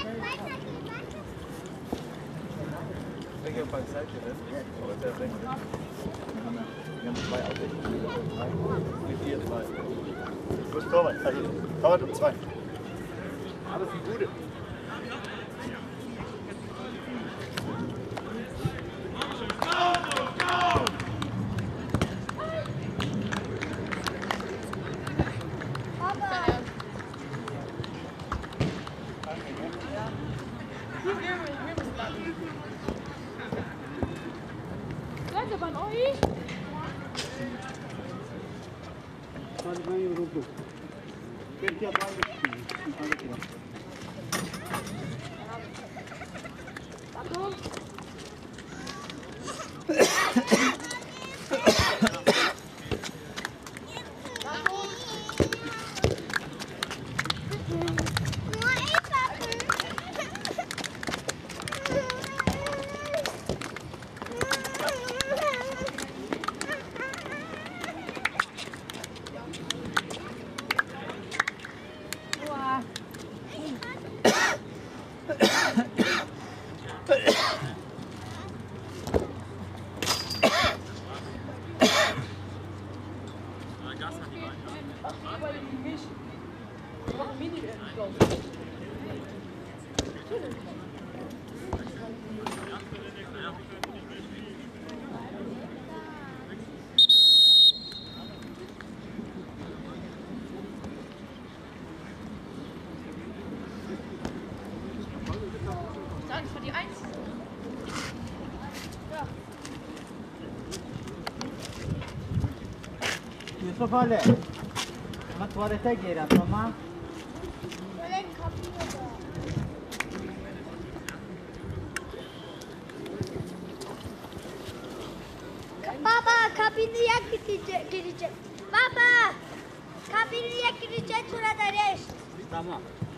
Welche Bank seid ihr denn? Oder der rechte? Wir haben 2 Autos. Mit dir 2. Wo ist Torwart? Also Torwart um 2. Alles Gute. Yusuf Ali, ama tuvalete girer tamam. Baba kabineye gireceğim. Baba kabineye gireceğim şurada reş. Tamam.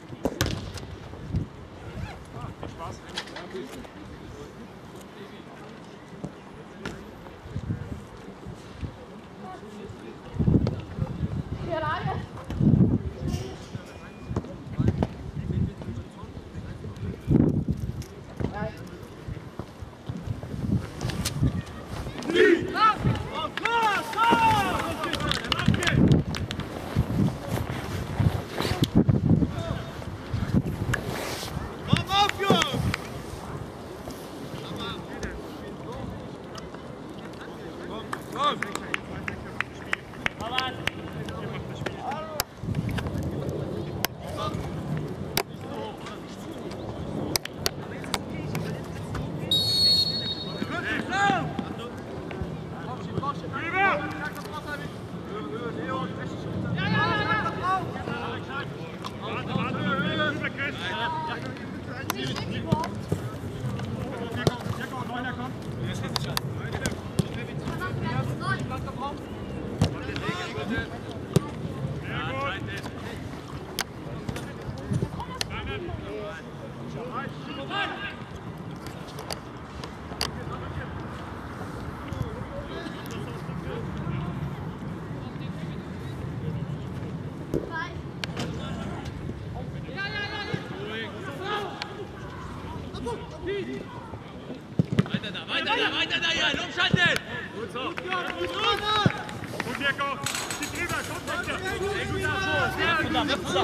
Weiter da, Jan, umschalten! Gut so. Gut, Mirko. Die drüber, kommt weiter. Sehr gut, sehr gut.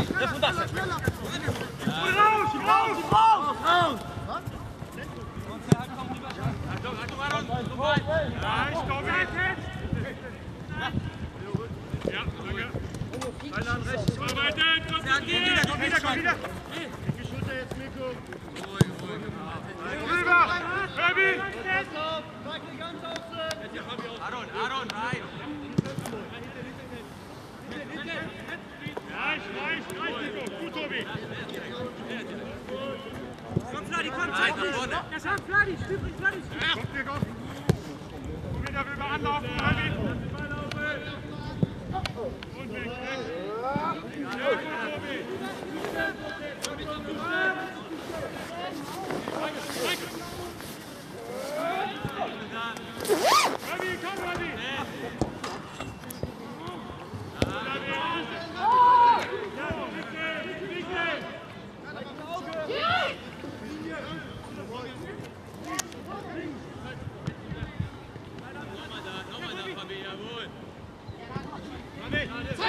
Raus! Achtung, Aaron. Ja, stopp jetzt. Ja, danke. Thailand rechts. Arbeiten, komm wieder. Die Schulter jetzt, Mirko. Rüber! Fabi! Aaron, rein! Reich, Nico. Gut, Tobi. Komm, Fladi, komm, Zeit nach vorne! Ja, schau, Fladi, Fladi. Kommt, Mirko. Und wieder rüber anlaufen, Fabi. Und weg. Sehr gut, Tobi. Ravi, komm, Ravi! Ja, bitte!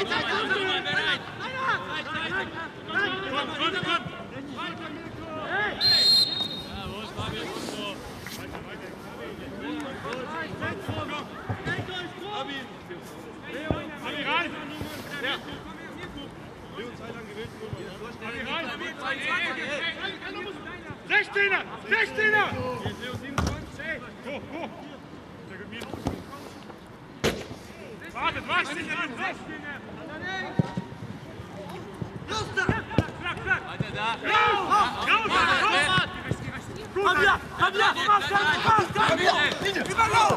Wartet, was? Nicht an, was? Los da! Weiter da! Raus! Gut! Komm hier! Komm hier! Komm hier! Überlauf!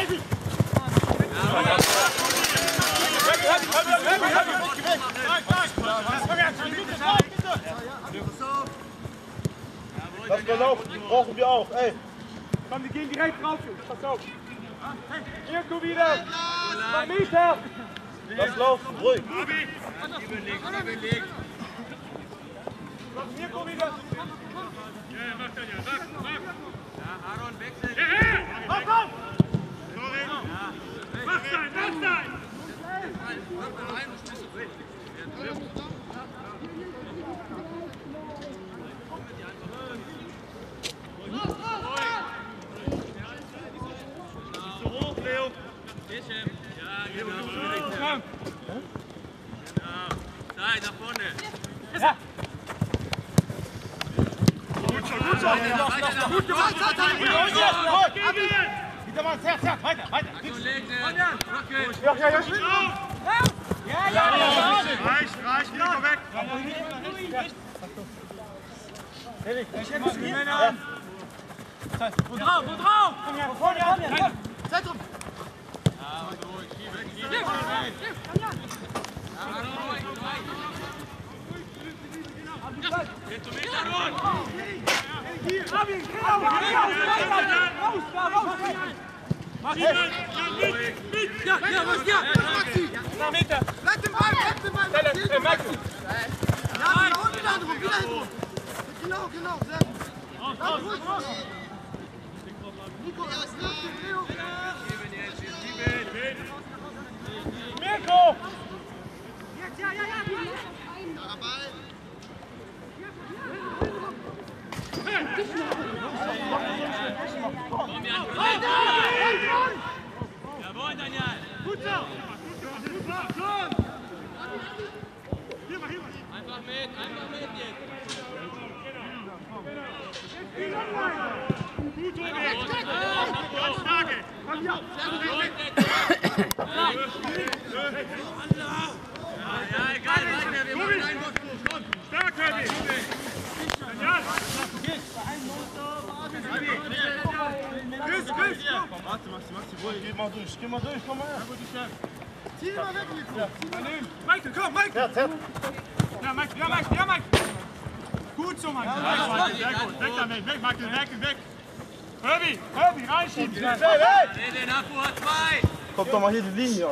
Lass mal laufen, brauchen wir auch, ey. Komm, die gehen direkt drauf, Jungs. Pass auf. Mirko wieder. 2 Meter. Lass laufen, ruhig. Überlegt. Komm, Mirko wieder. Ja, mach dann ja. Mach. Ja, Aaron, wechseln. Mach auf. Sorry. Mach sein. Nein, nach vorne. Ja. Gut schon. Gut gemacht. Wieder mal ins Herz. Weiter. Ja. Reicht. Geh mal weg. Wo drauf? Komm her, vorne. Zentrum. Bleib den Ball! Ja, da unten da drum, wieder hin. Genau, sehr gut. Nico, Leo. Mirko! Jetzt, ja. Jawohl, Daniel. Gut so. Hier mal. Einfach mit jetzt. Gut, ganz starke. Komm hier. Ja, egal, weiter. Wir machen einen Wurf. Komm. Stark, Herbie. Daniel. Griff. Warte, Maxi, ruhig. Geh mal durch, komm mal her. Zieh mal weg, Nico. Michael, komm, Michael. Herz. Ja, Mike. Gut so, Michael. Sehr gut. Weg damit. Weg, Michael. Weg. Herbie, reinschieben. Rede nach vor 2. Kommt doch mal hier die Linie an.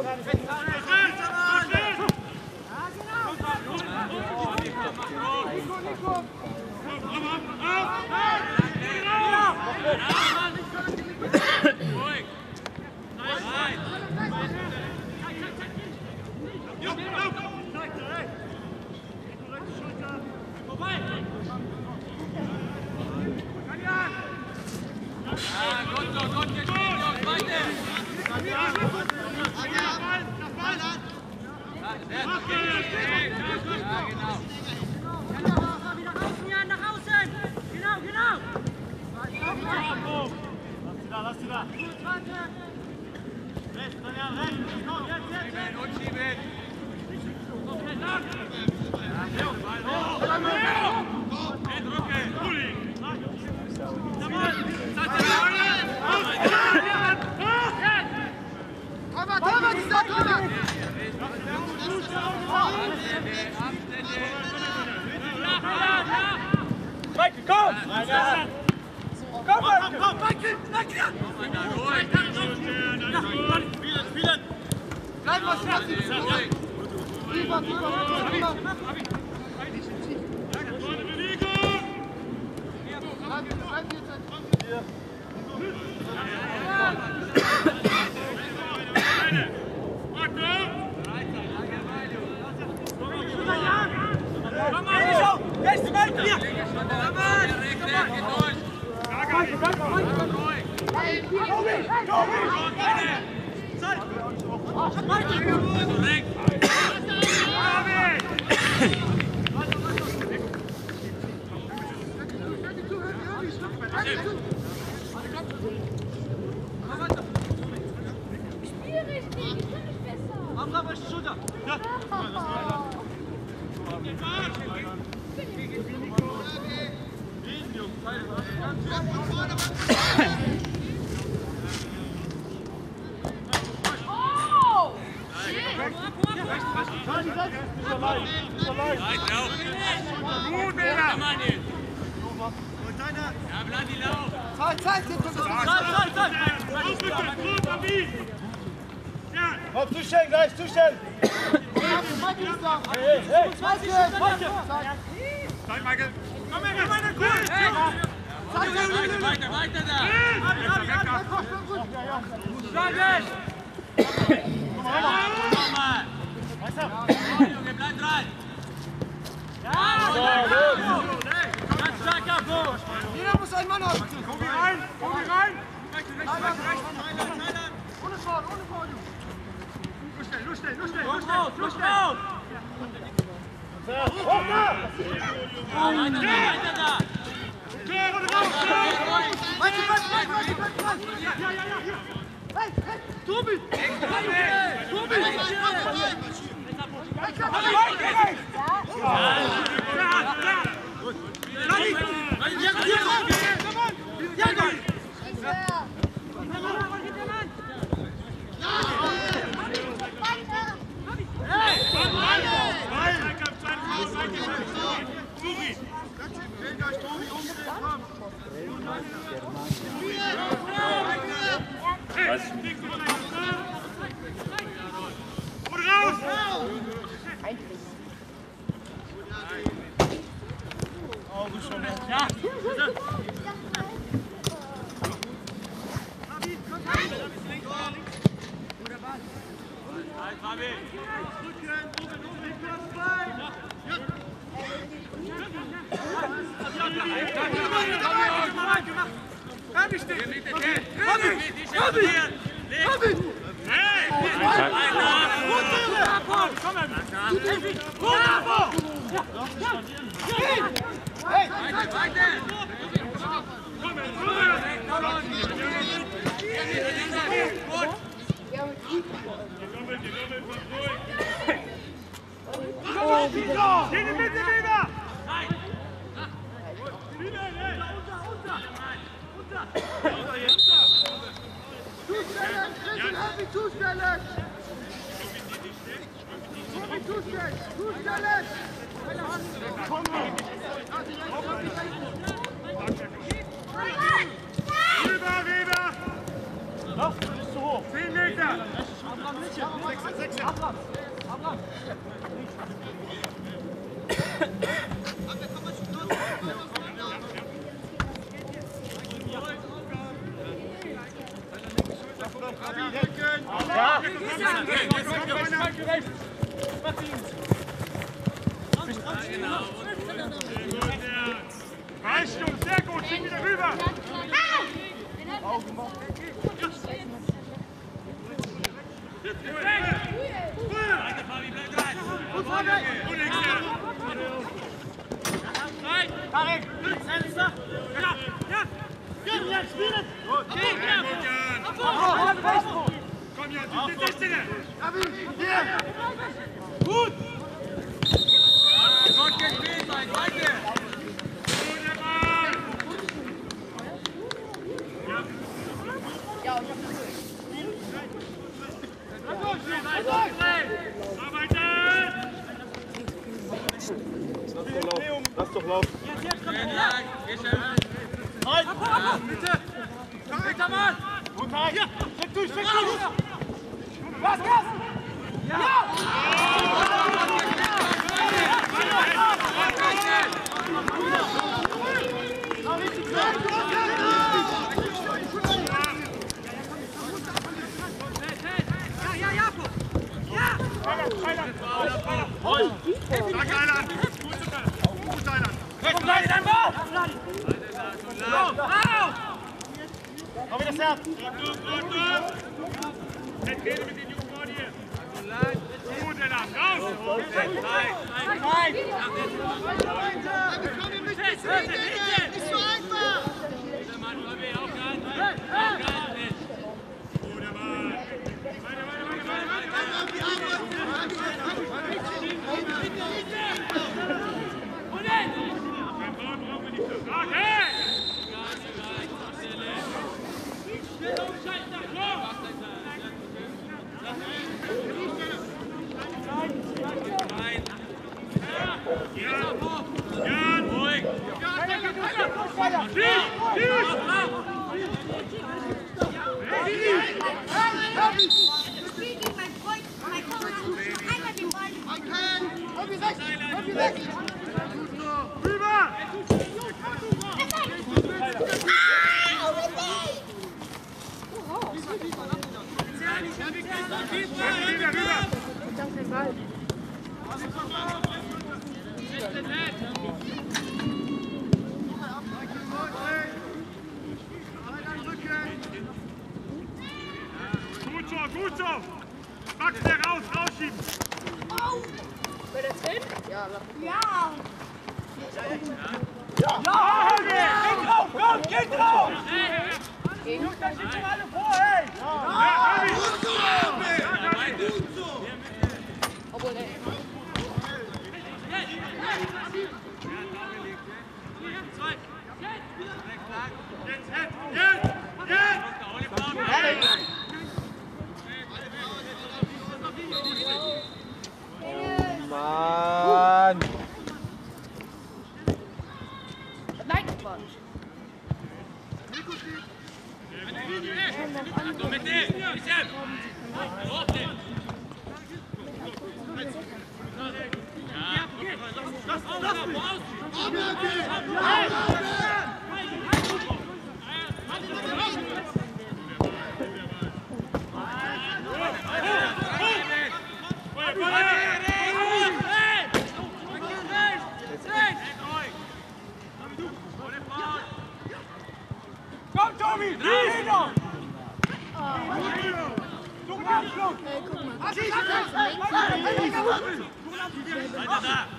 Gott, jetzt weiter. Nach außen! Genau! Lass sie da! Rechts, Daniel, rechts! Komm, jetzt! Und schieben! Michael, komm! Komm, Michael! Spielen! Bleib was fertig! Lieber! Komm, zustellen, gleich, zustellen! Hey, hey! Nein, Michael! Komm her, cool! Weiter da! Junge, bleib dran! Ganz stark ab! Jeder muss einen Mann haben. Komm rein! Rechts! Ohne Faul, ohne Faul. Los schnell! Los schnell. Weiter da! Hey, Tobi! Sehr gut, schick wieder rüber! Komm Jan, du bist der 16er! Gut! Gott gespielt, Mike, weiter! Lass doch laufen. Halt! Bitte! Bitte, Mann! Gut, Tarek! Hier! Steck durch! Gas! Gut, Thailand! Komm, bleib in deinem Ball! Auf! ab! Jetzt rede mit den Jungen vor dir. Gut, Elan, raus! Nein! Wir kommen nicht bis Ende! Nicht so einfach! Guter Mann! Weiter! Brauchen wir nicht so. Okay! Jan! Ruhig! Rüber! Gut so! Max, der rausschieben! Will das hin? Ja! Geht drauf! Komm, geht drauf! Jungs, da sind schon alle vor, hey! Gut so! Obwohl, ey. Jetzt! Mann! Nein! Mit dir! Michel! Hoch den! Komm, Tobi! Wieder! Such den Abschluss! Weiter da!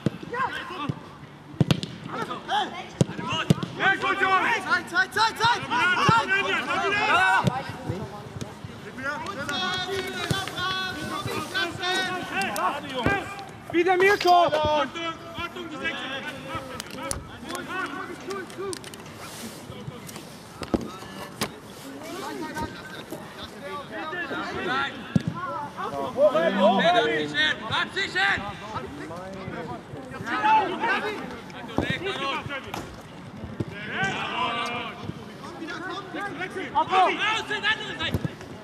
Ja, gut, Jungs! Zeit! Wieder Mirko! Ordnung, die Sechse! Bleib sicher! Raus in die andere Seite!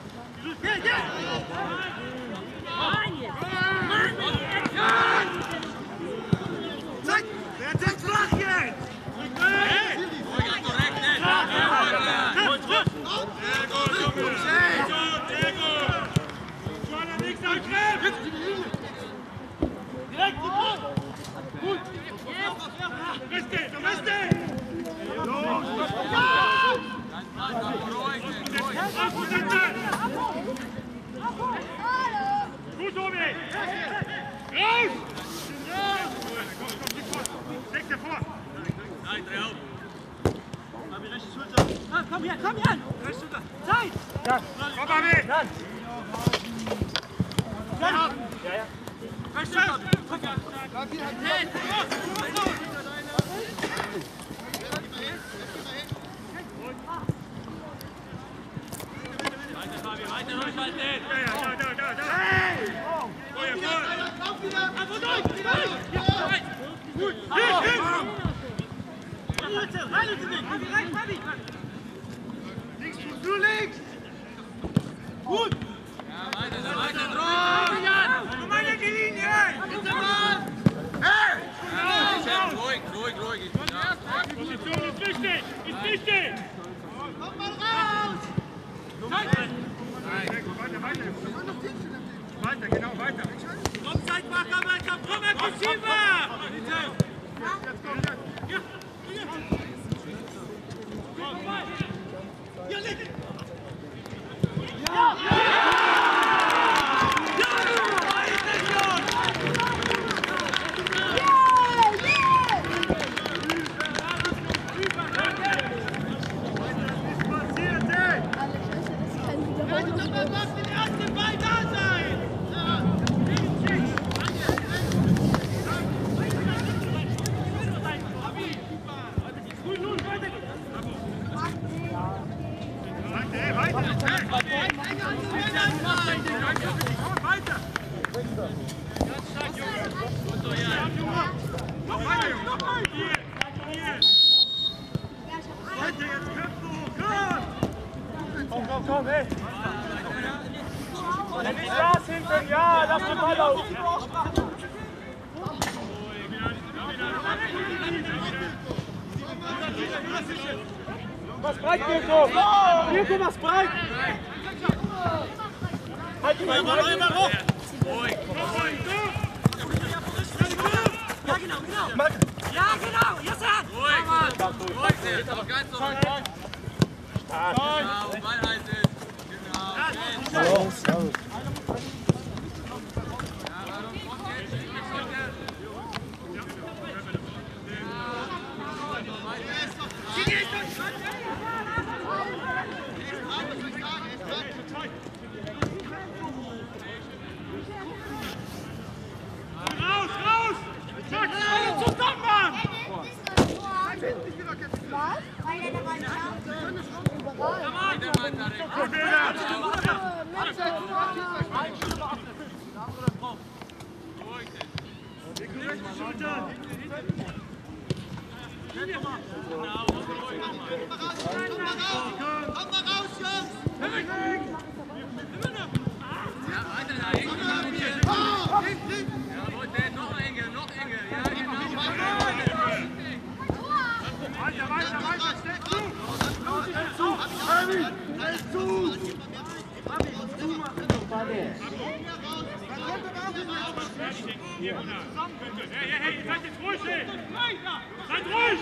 Wer ist flach jetzt? Hey! Korrekt, ne? Sehr gut, Junge! Sehr gut! Schwaller, nichts angreifen! Direkt! Gut! Richtig! Gut, Tobi! Raus! Sechste vor! Nein, dreh auf! Komm her! Zeit! Komm mal mit! Weiter, Fabi, weiter durchhalten! Da! Hey! Feuer voll! Gut! Links, du links! Gut! Ja, weiter, drauf! Komm mal in die Linie! Hey! Ruhig! Position ist wichtig! Komm mal raus! Weiter, genau, weiter! Komm, Zeitmacher, komm, aggressiver! Komm, hey! Nicht das hinten, ja, lass den Ball auf! Was breit, Mirko! Mirko, was breit! Halt ihn mal hoch! Ja, genau! Ja, genau! Jetzt an! Ruhig, jetzt aber ganz so. Genau, Ball halten. Genau. Raus! Zack! Zusammen, Mann! Was? Weil er dabei Komm mal raus, Jungs! Ja, weiter da, hinten. Jawohl, noch enger, noch enger. Ja, genau. Weiter, schnell zu! Fabi, schnell zu! Hey, ihr seid jetzt ruhig, ey! Seid ruhig!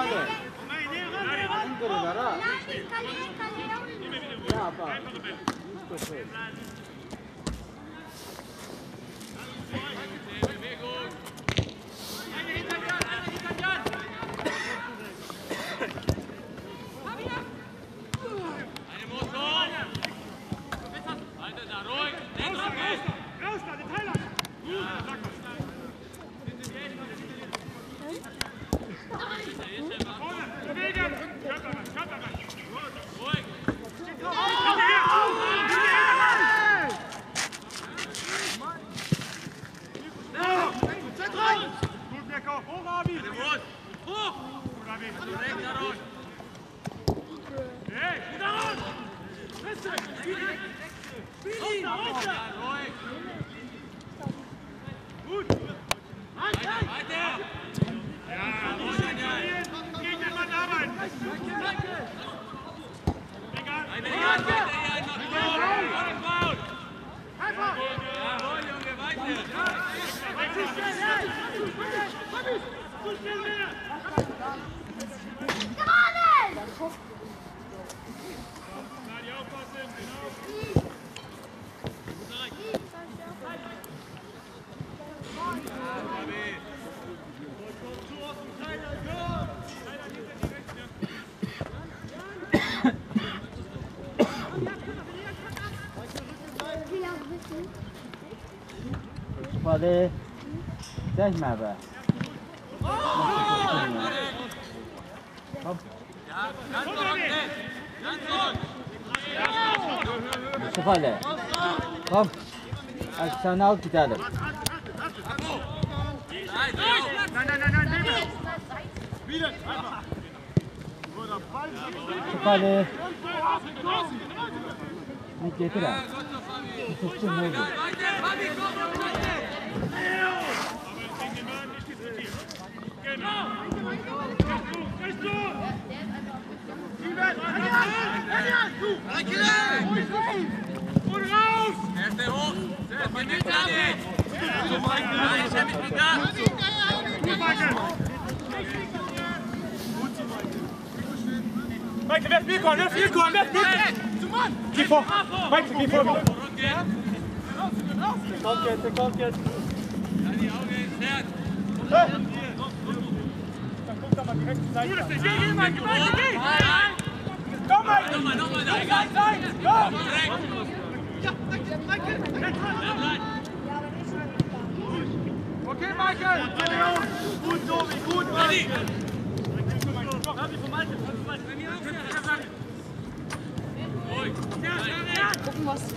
Warte, sag mal was. Komm. Ja, ganz so, ganz so. Falle. Komm. Als Sanal gidelim. Falle. Nicht getir ha. Tutsun ne oldu? Erste hoch. Mit dem David. Ich hab mich mit da. Michael, wer ist Mirko? Wer ist Mirko? Geh vor! Michael, geh vor! Kommt jetzt! Ja, die Augen ins Herz. Dann guck da mal direkt zur Seite. Geh, Michael, geh! Komm, Michael! Nochmal da. Komm! Okay, Michael! Gut, Tobi, gut, Mann! Ready? Navi vom Alten, Gucken, was.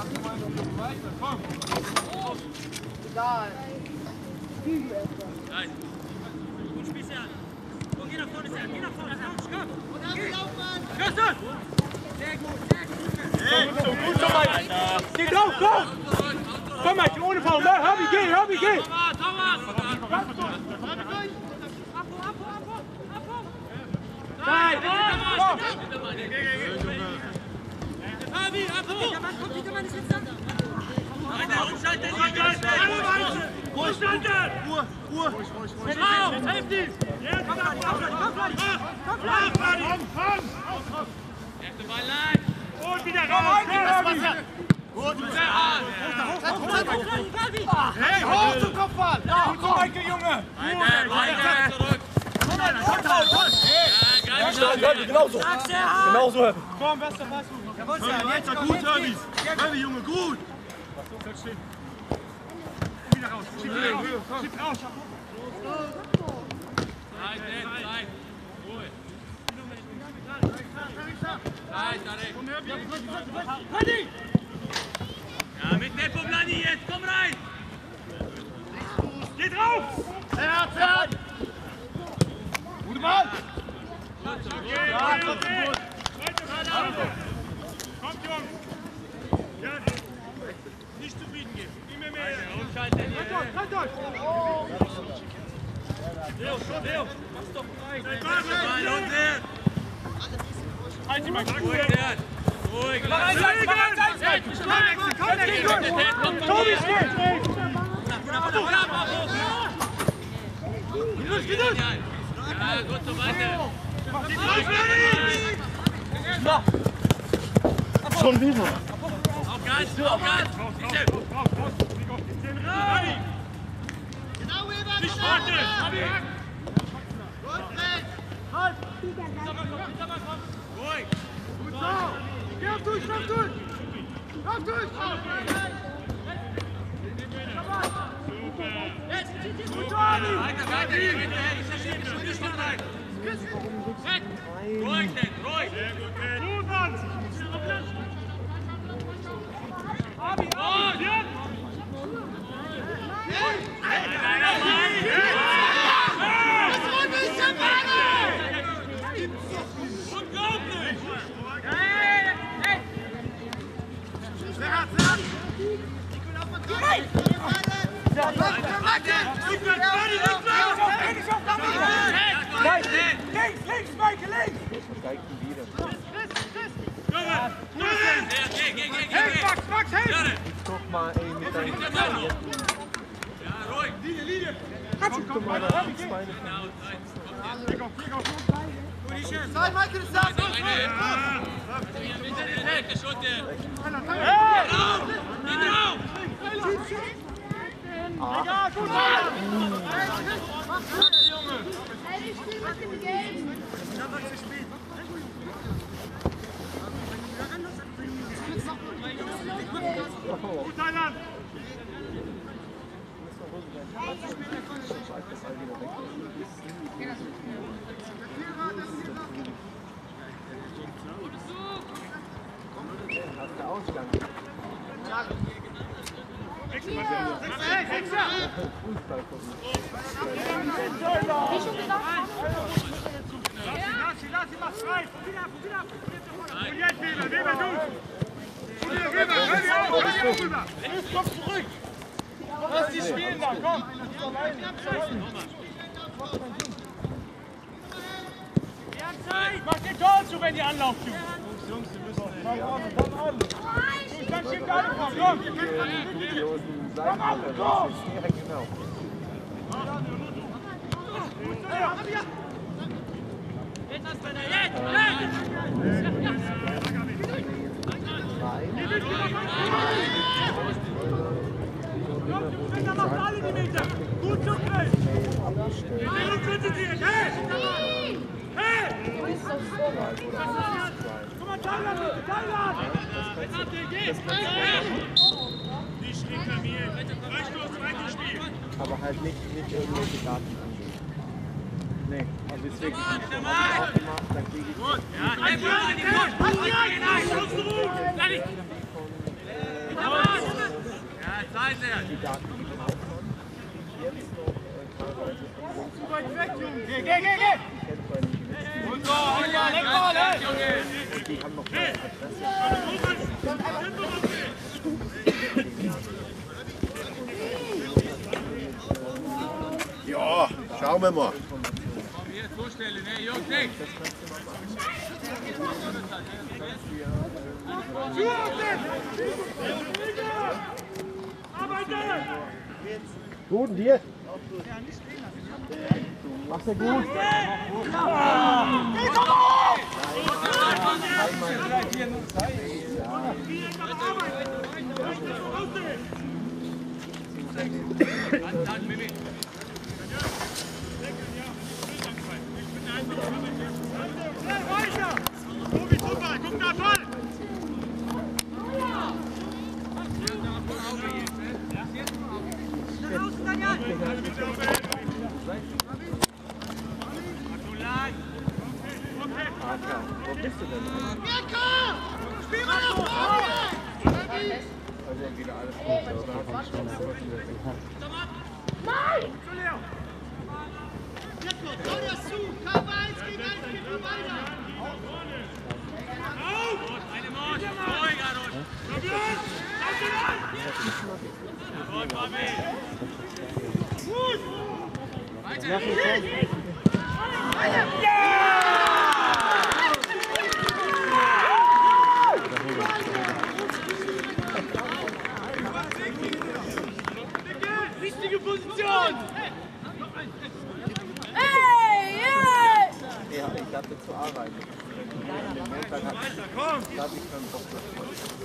Egal. Bügel erstmal. Nein. Gut spielst du an. Komm, geh nach vorne, Sam. Geh nach vorne. Komm. Schüsse! Sehr gut, sehr gut. Hey, so gut, so weit. Geh drauf, komm! Komm, Michael, ohne Foul. Hobby, geh! Thomas! Nein! Komm! Fabi, komm, Petermann ist jetzt da. Weiter, umschalten! Ruhe! Raus, helft ihm! Komm, Erste Ball lang! und wieder raus! Gut, sehr hart! Hey, hoch zum Kopfball! Gut so, Michael, Junge! Weiter, zurück! Genauso. Genauso. Komm, bester Pass. Jetzt gut, Herbie. Herbie, Junge, gut. Wieder raus. Schieb raus. Zeit. Ruhe. Zeit, Tarek. Ja, mit Tempo, Blani, jetzt, komm rein! Geh drauf! Gute Mann. Okay. Kommt, Jungs. Ja, nicht zufrieden geben. Immer mehr. Umschalten! Halt euch! Leo, mach's doch rein. Ball unten! Halt ihn mal gut. Ruhig, Komm, Tobi steht! Ja, gut, so weiter! Schon wieder. Auf Gas! Bitte! Nicht warten! Ruhig! Lauf durch! Weiter, hier, hinterher! Ich verschiebe schon, nicht noch rein! Ruhig, denn, ruhig! Gut, Mann! Unglaublich! Links, Michael, links! Max, helf! Guck mal, ey, mit deinen Ja, ruhig! Linie! Guck mal, da sind Beine. Sei, Michael, ist da! Ja, gut! Gut, Thailand! Der Ausgang. Fußball gucken. Lass ihn, mach's frei! Und jetzt, Weber, du! Weber, hör auf rüber! Komm zurück! Lass die spielen da, komm! Mach den Tor zu, wenn die anlaufen, Jungs, die müssen dann schiebt alle drauf, komm! Dubiosen Seitenhalter, das ist direkt genau. Macht alle die Meter! Gut so, Chris! Konzentriert! Hey! Hey! Guck mal, Thailand, bitte! Thailand! Nicht reklamieren! Freistoß, zweites Spiel! Aber halt nicht irgendwelche Daten angeben. Nee. Also ist wirklich aufgemacht, dann kriege ich die Daten. Jetzt noch teilweise Zu weit weg, Junge! Geh! Und so, leg mal, die haben noch keine Adresse. Ja, schauen wir mal. Hier zustellen, ne, Jungs, nicht! Gut, und dir? Machst du gut? Weiter! Tobi, super, guck da voll! Wo bist du denn? Spiel mal nach vorne! Also wieder alles gut. Schau das zu! Kampf 1 gegen 1, geht nur weiter! Richtige Position! Ja, ich hatte zu arbeiten. Den Montag hatte ich keinen Bock dafür.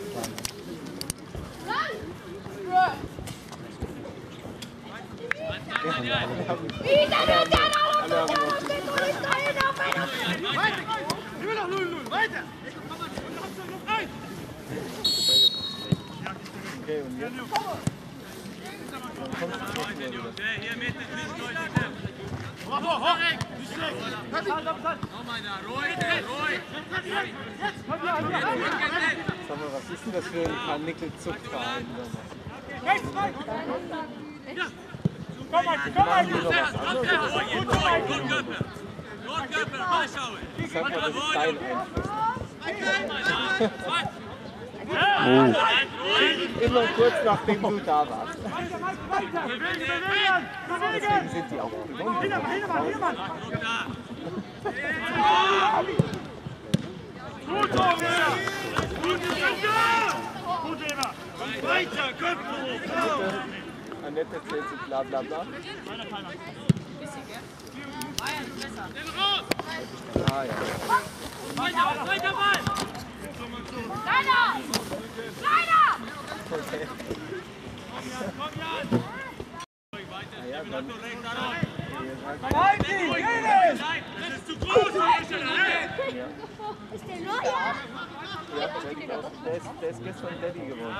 Immer noch 0-0, weiter! Okay, und jetzt? Sag mal, was ist denn das für ein Karnickel-Zuchtverein? Komm, komm, Sag mal, das ist dein Einfluss. Immer kurz nachdem du da warst. Deswegen sind die auch gewonnen. Gut, weiter, Köpfe hoch! Annette erzählt sich bla bla bla. Ah ja. Weiter Ball! Okay. Ja, dann. Das ist zu groß! Ist der neuer? Ja, der ist gestern Daddy geworden.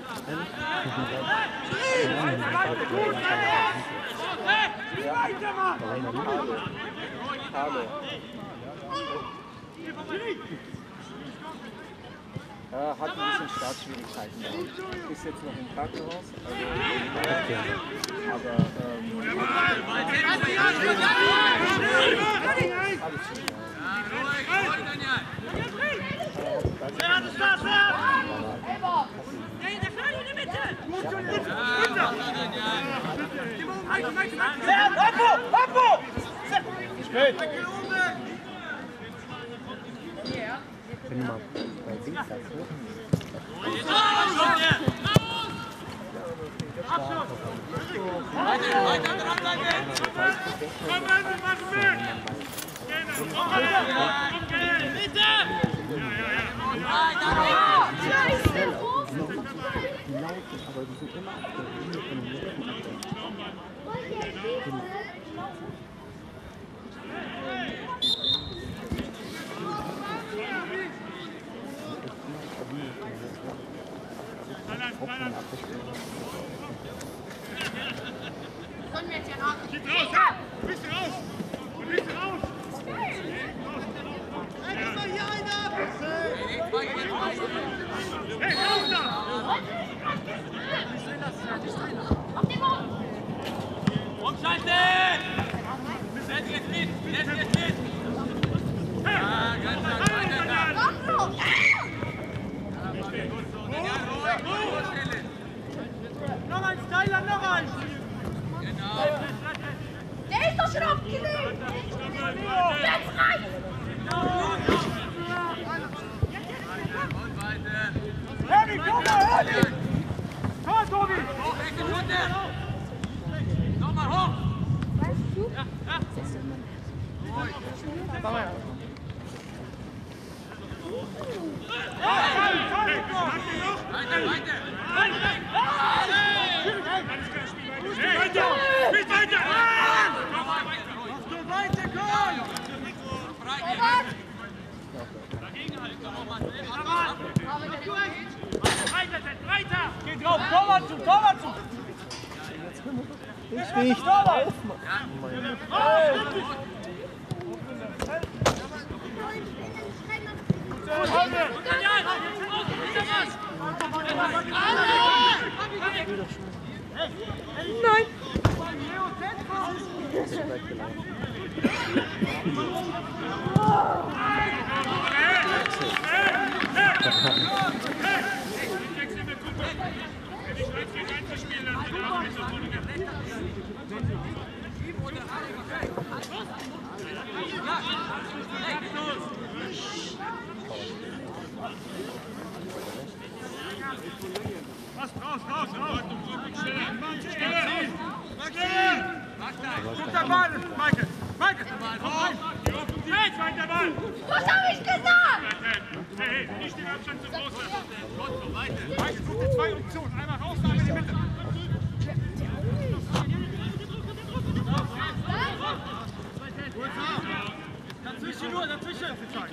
Carlo. Hat ein bisschen Startschwierigkeiten. Ist jetzt noch im Krankenhaus. Aber alles schon. Wenn du mal bei Dings hast, ne? Aber die sind immer auf der Linie von den letzten Geht raus, ja! Bist du raus! Bist du raus! Hey, raus da! Umschalten! Jetzt geht's mit! Jetzt geht's mit! Ja, ganz lang, weiter da! Noch eins, Thailand, noch eins! Genau! Der ist doch schon aufgelegt! Jetzt reicht! Und weiter! Herbie, komm mal, Herbie! Komm, Tobi! Hoch, Ecke, runter! Nochmal hoch! Weiter, weiter! Spiel weiter! Spiel weiter! Weiter, komm! Weiter! Geh drauf! Torwart zu! Torwart zu! Ich nicht. Torwart! Nein! Raus, raus, raus! Schneller! Guck der Ball, Michael! Michael! Jetzt weiter Ball! Was hab ich gesagt? Hey, nicht den Abstand zu groß lassen! Michael, guck dir zwei Optionen. Einmal raus, einmal in die Mitte. Dazwischen nur, dazwischen!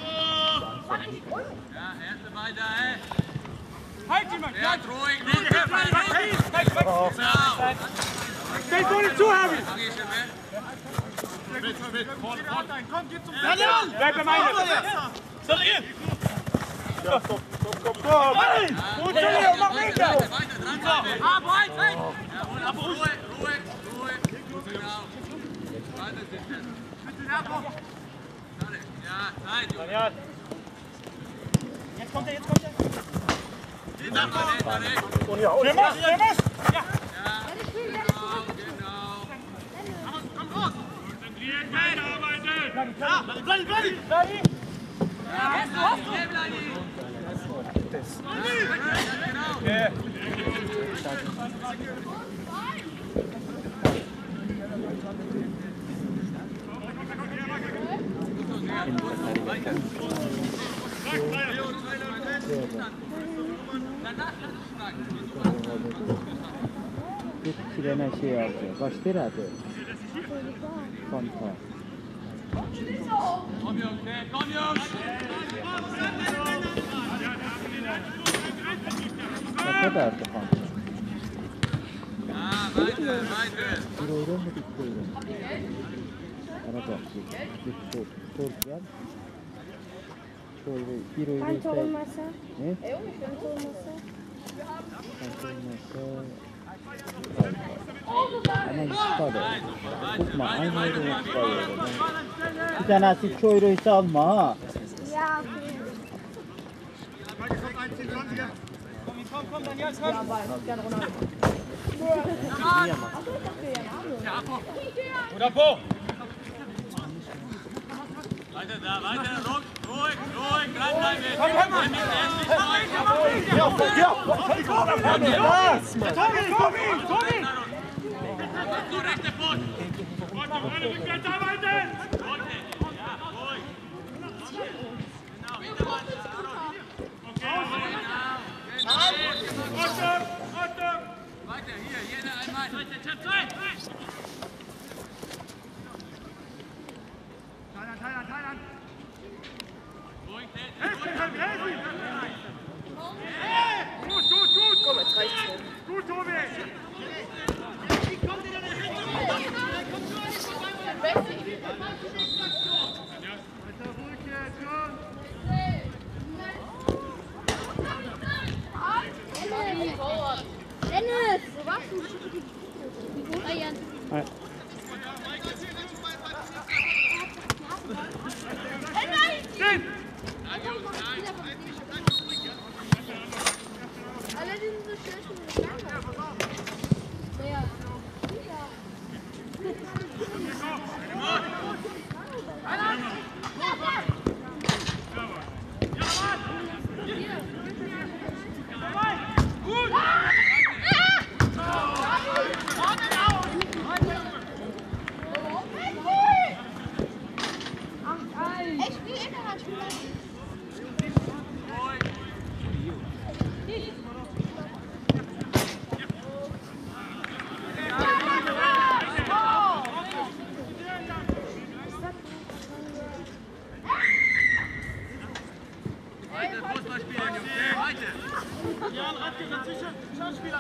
Ja, erste weiter, ey! Halt ihn mal! Ja, ruhig, ruhig! Stell vorne zu, Herbie! Komm, geh zum Bleib bei meiner! Soll ihr? Ja, stopp! Gut, Leo, mach weiter! Weiter, dran bleiben! Ah, breit, rein! Jawohl, ab, ruhig, ruhig, ruhig! Genau! Weiter sind wir! Ja, Zeit, Junge! Jetzt kommt er, jetzt kommt er! Der muss! Der muss! Ja! Komm raus! Konzentriert, weiterarbeiten! Ja, bleib! Bir trene şey yapıyor. Kaç lira atıyor? Kontra. Komm, Jungs, komm, Jungs! Ne kadardı kontra? Ja, weiter, weiter! 1 euro mu 2 euro? Arada bir spor var. Şöyle 1 euro Kaç ise... olmasa? Ne? Kaç olmasa? Kaç olmasa... Ama istifa tutma, aynı euro istifa Bir tanesi 2 euro ise alma ha. Ja, Komm, dann jetzt ran! Oder Po! Weiter da, weiter, ruhig, ruhig, dranbleiben! Komm, hör mal! Tobi! So, rechte Fuß! Alle rückwärts arbeiten! Ja, ruhig! Genau, Hintermann! Achtung! Achtung! Weiter, hier, jeder einmal! Zeit! Thailand! Ruhig, Helfen! Gut! Komm, jetzt reicht's nicht. Gut, Tobi! Weiter ruhig jetzt, komm! Weiter Fußball spielen, Jungs. Weiter. Jan, Radke dazwischen. Schauspieler.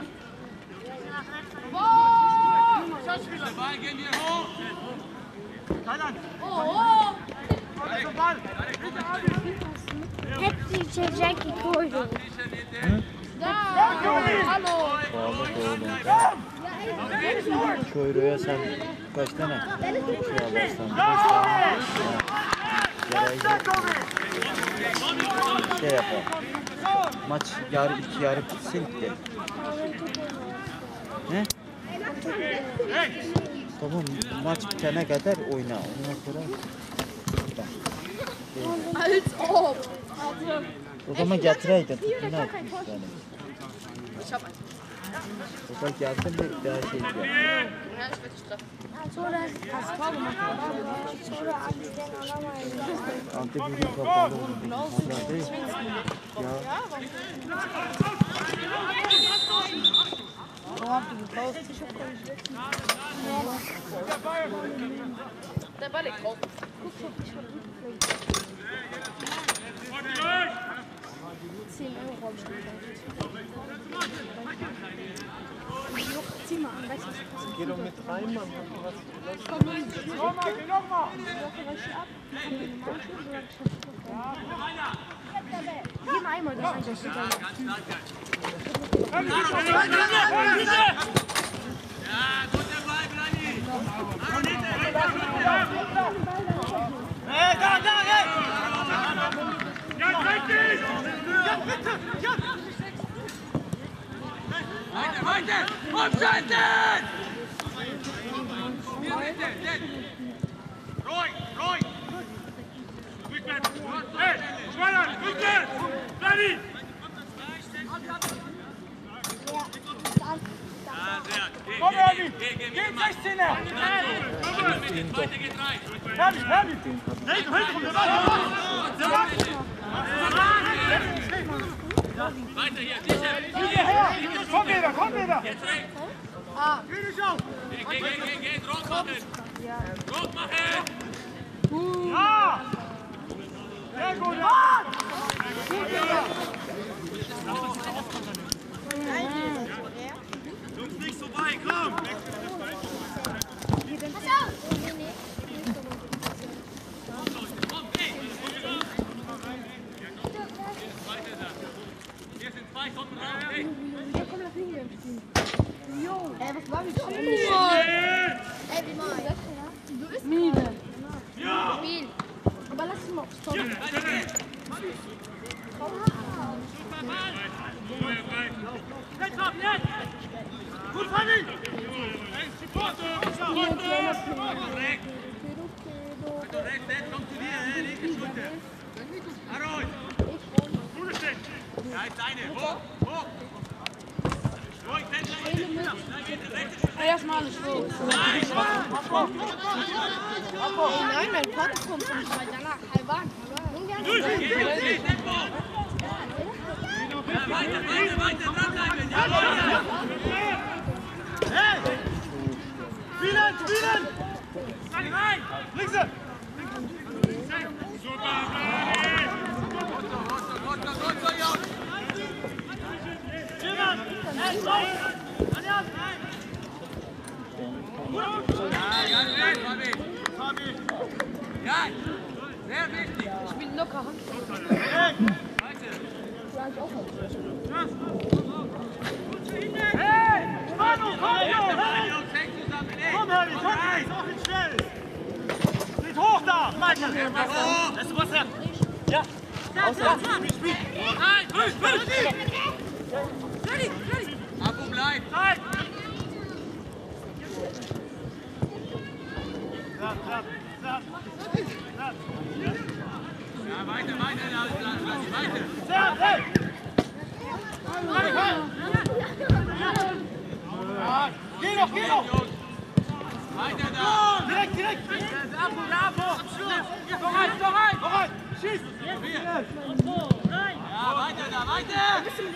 Schauspieler. Den Ball gehen wir hoch. Thailand. Also Ball. Hepsi Jackie koydu. Hallo. Çoyruğa sen kaç tane? Şey alırsın. Şey yapar. Maç yarı iki yarı bitsin de. Ne? Tamam maç bitene kadar oyna. Ondan sonra Als ob. o zaman getireydin. Ne yapmış yani? O da geldin de daha şey geldi. Sonra sonra anneden alamayız. Antep'in kapalı oldu. Onlar değil. Ya. Der Ball liegt drauf. 10 Euro habe ich zieh mal an, weißt du was? Geh doch mit rein, Mann. Nochmal, geh nochmal. Geh mal einmal da rein, das steht da. Ja, gut dabei, Blani. Hey, da, hey. Ja, richtig. Ja, bitte. Ja. Weiter. Umschalten! Ruhig. Rückwärts. Hey, schneller, rückwärts. Blani. Komm, Erwin. Geh 16er. Weiter geht rein. Herwin. Nee, du hältst von der Ball. Weiter hier, sicher. Komm wieder. Jetzt rechts. Geh nicht auf. Geh, Druck machen. Druck machen. Ja. Sehr gut. Jungs, nicht so weit, komm. Hier sind zwei, kommt raus. Hey. Was war mit Ey, wie mal. Du bist Ja. Spiel. Aber lass ihn mal stoppen. Weiter geht's. Jetzt ab, jetzt. Gut, Fanny. Korrekt. Also rechts, kommt zu dir, linke Schulter. Harold. Da ist deine. Hoch. Ruhig, Fenster. Dann geht der rechte Schulter. Erstmal alles los. Nein, mein Pott kommt nicht, weil danach Halban. Geh, Tempo. Ja, weiter, dranbleiben. Ja. Hey. Spielen. Rein. Links. Super, Jungs. Jemand. Ganz recht, Fabi. Ja, sehr wichtig. Ich bin locker. Hey. Weiter. Hey. Manu, komm, Jetzt Jungs. dabei, Jungs, hängt zusammen. Ey, Komm, Herwin, komm, rein. auch nicht schnell. Nicht hoch da, Michael. Hoch. Lässt du was her? Ja. Spiel. Nein, Abu bleibt. Zeit. Ja. Ja, weiter, weiter. Sehr, hey. Geh noch. Weiter da. Direkt. Bravo. Noch rein. Schieß. Ja, weiter da, weiter.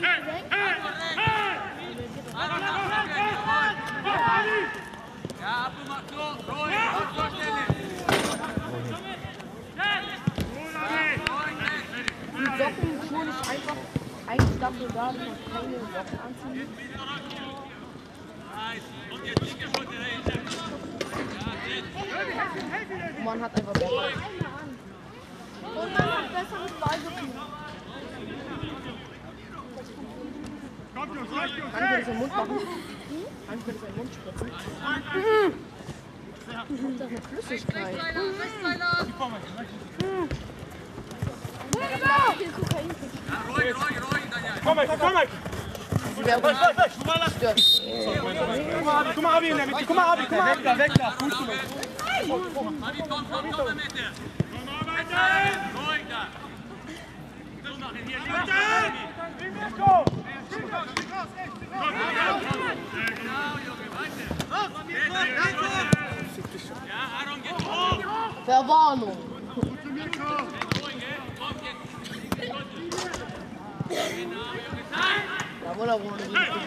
Ja, Abu macht so. Ruhig, auf zur Stelle. Die Socken Wieso nicht einfach eigentlich dafür da, dass man keine Socken anziehen? Man hat einfach besser. Und man hat besseres Ballgefühl. Kann ich mir das im Mund machen? Kann ich mir das im Mund spritzen? Das ist doch eine Flüssigkeit. Komm mal! Guck mal, Abi in der Mitte! Guck mal, Abi! Weg da! Gut gemacht! Abi, komm mit dir! Ruhig da! So machen hier! Ja, Aaron, geht hoch! Verwarnung! Ja, wunderbar.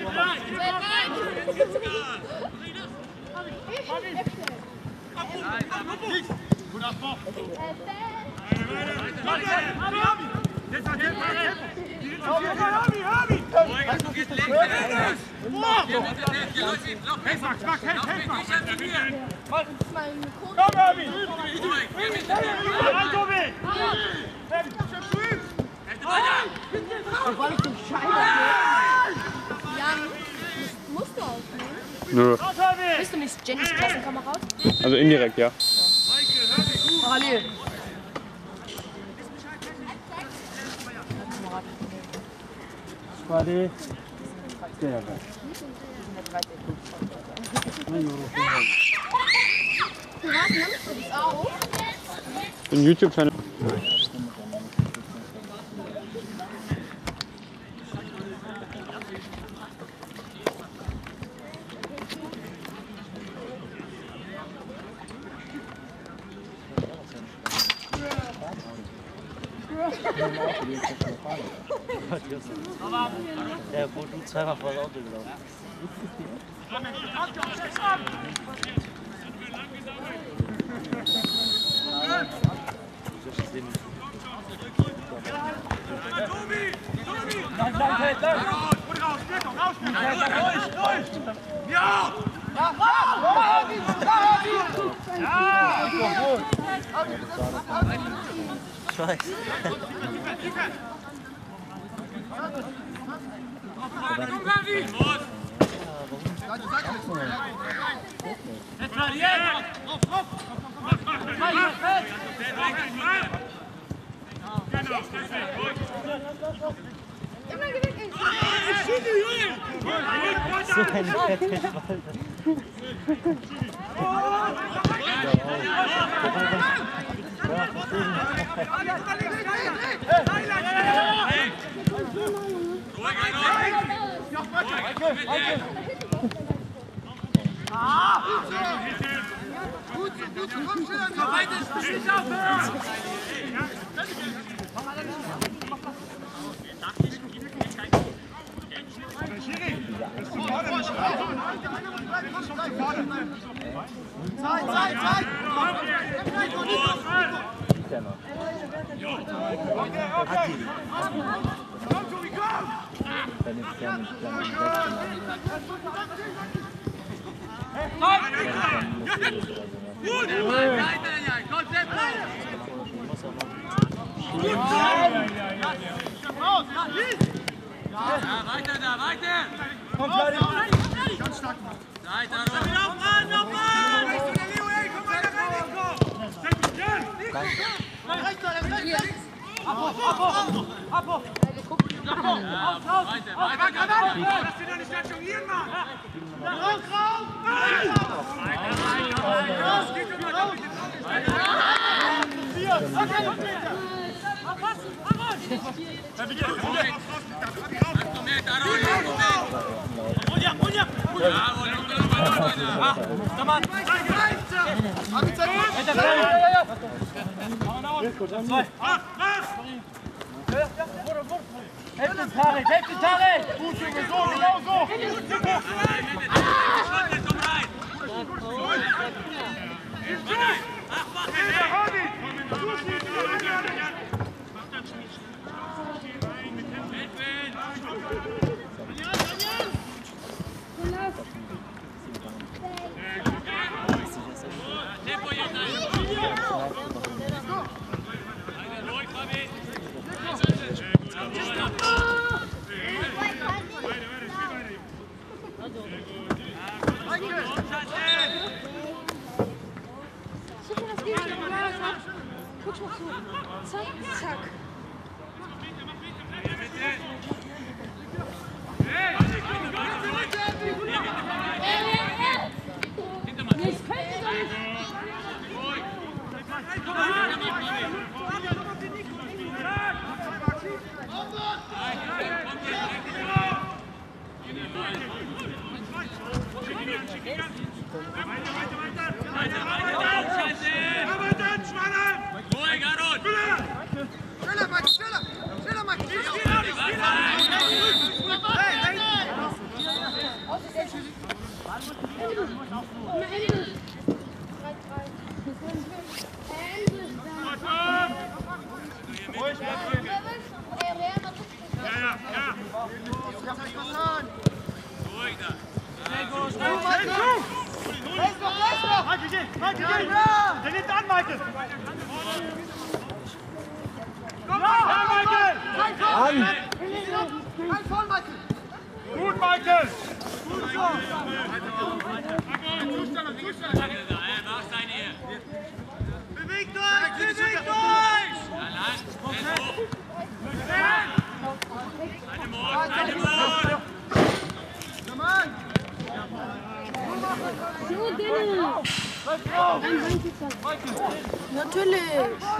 Musst du aufnehmen? Nö. Bist du nicht Jennys Klassenkamerad? Also indirekt, ja. Parallel. Schade. Der Für was nimmst du das auch? Ein YouTube-Channel. Der wurde zweimal vor das Auto gelaufen. So ein fettes Ball. Weiter da, weiter! Komm, ganz stark. Helft den Tarek! Gut, Junge, so, genau so! Der nimmt an, Michael! Komm, Michael! An! Kein Voll, Michael! Gut, Michael! Gut so! Bewegt euch! Bewegt euch! Natürlich.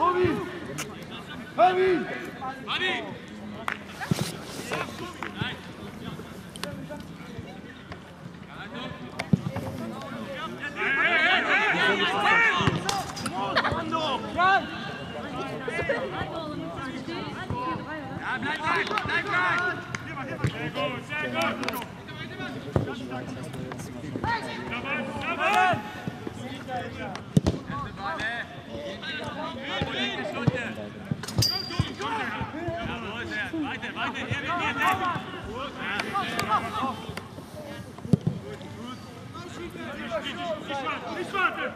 Nicht warten!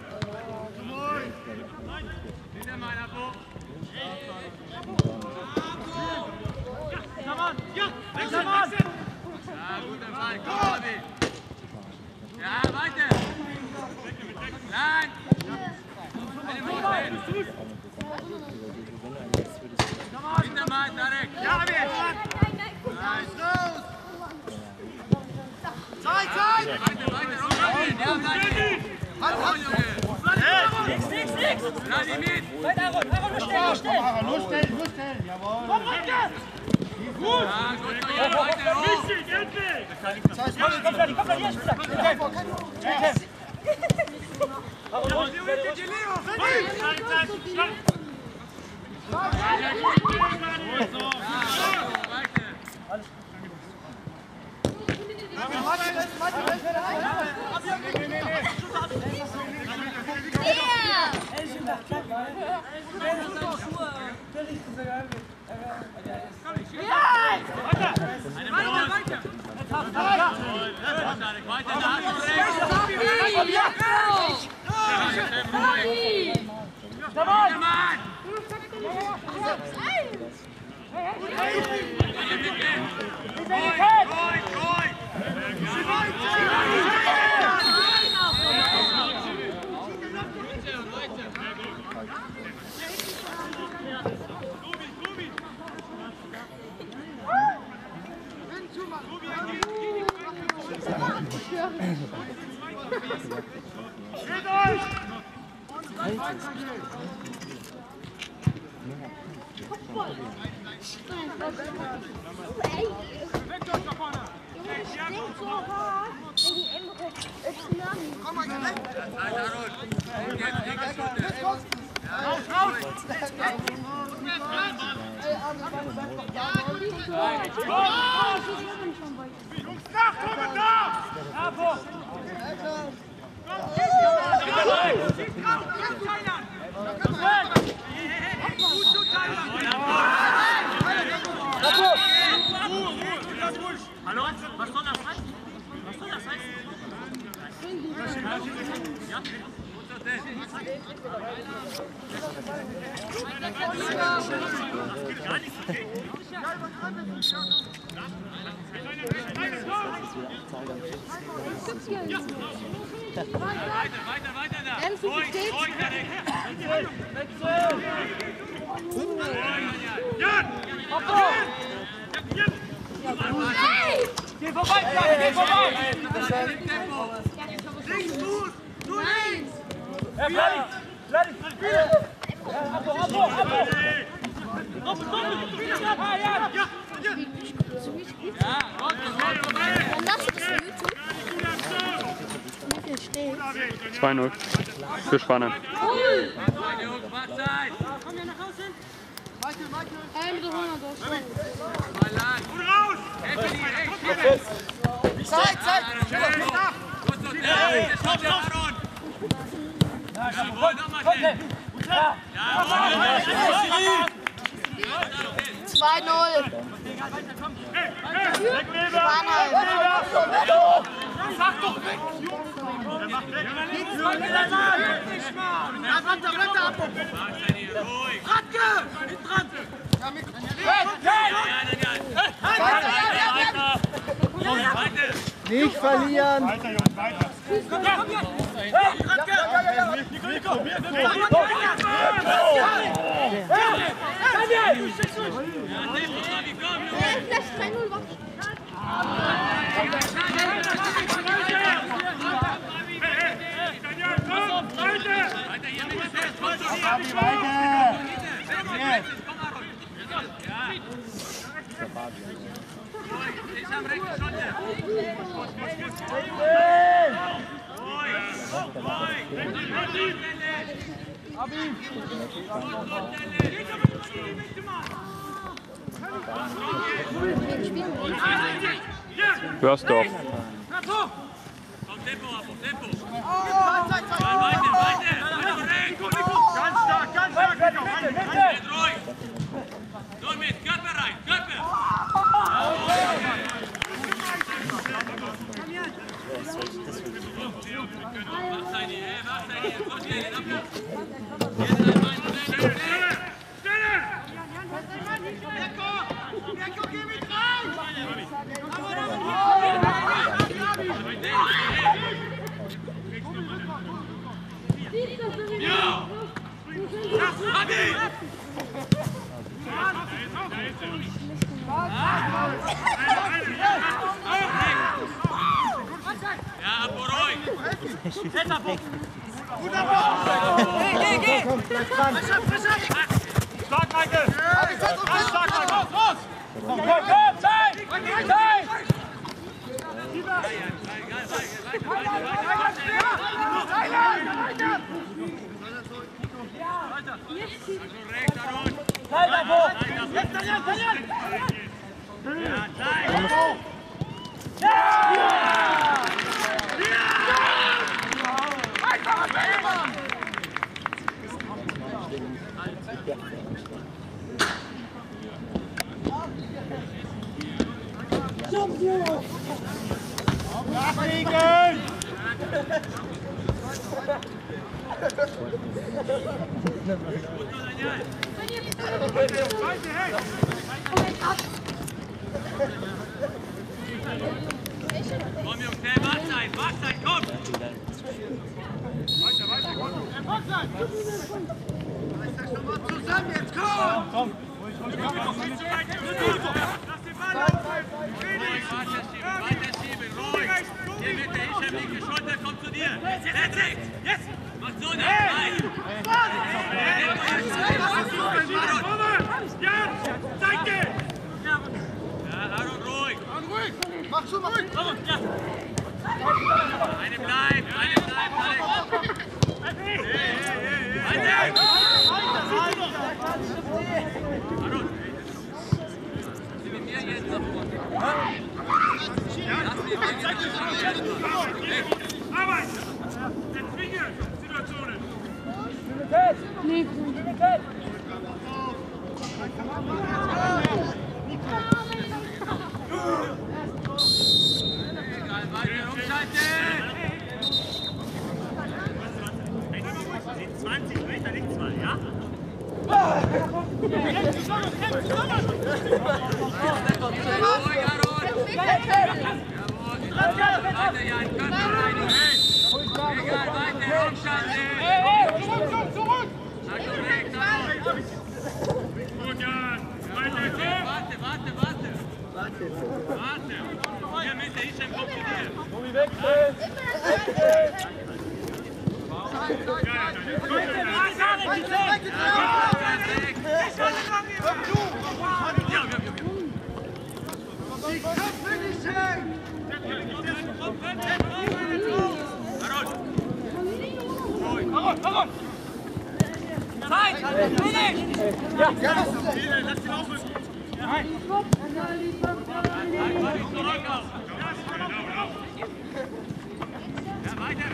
Geh vorbei, geh vorbei! Links, Fuß! Du links! Ja, Vladi! Dann lass es YouTube. 2-0 für Spanien. Mit der 100 Und raus! Zeit! Sag doch weg! Der macht weg! Ja, bleibt da ab! Radke! Hinten dran! Nicht verlieren! Weiter, Jungs, weiter! Börsdorf. Ganz stark, ganz stark! Door mit, Körper rein, Körper! Mirko, geh mit rein! Ja, beruhig! Geh! Stark, Michael! Ganz stark, Michael! Komm, Zeit! Nachliegen! Komm, Jungs, Wachzeit, komm! Weiter, komm! Zusammen jetzt, komm! Weiter schieben, ruhig! Hier mit der Hischem, linke Schulter, kommt zu dir! Jetzt! Mach so, dann rein! Ja, zeig dir! Ja, Aaron, ruhig! Mach zu, mach zu! Ja. Eine bleibt, Alex! Weiter! Aaron! Sie mit mir jetzt nach vorne. Arbeit! Erzwinge Situationen! Priorität! Egal, weiter, umschalten! 20 Meter links mal, ja? Ruhig, Aaron! Weiter, Jan, Körper reinigen! Egal, weiter, umschalten! Zurück! Sag doch rechts, Aaron! Gut, Jan! Weiter, Warte! Hier mit der Hischem kommt zu dir! Tobi, wechseln! Zeit! Finish! Ja! lass ihn laufen! Ja, weiter!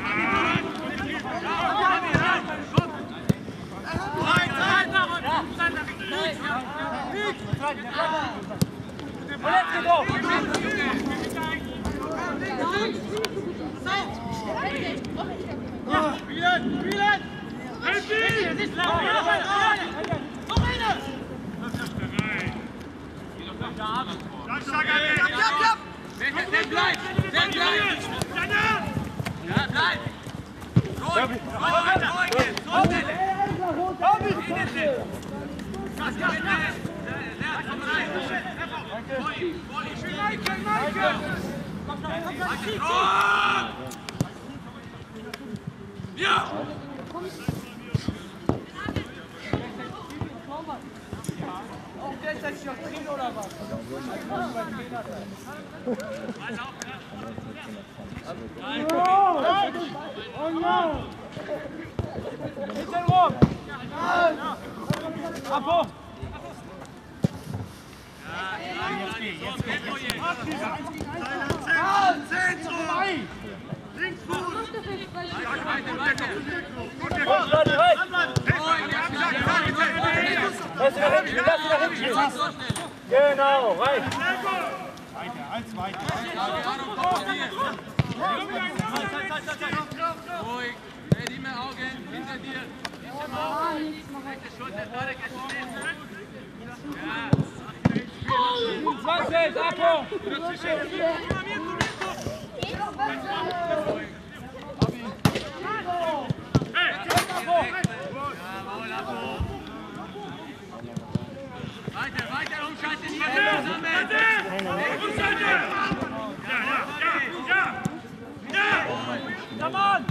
Genau, rein. Ruhig, die mehr Augen hinter dir. Schulter, gerade ja. 20, Akku! Weiter, umschalten hier! Ja, Mann!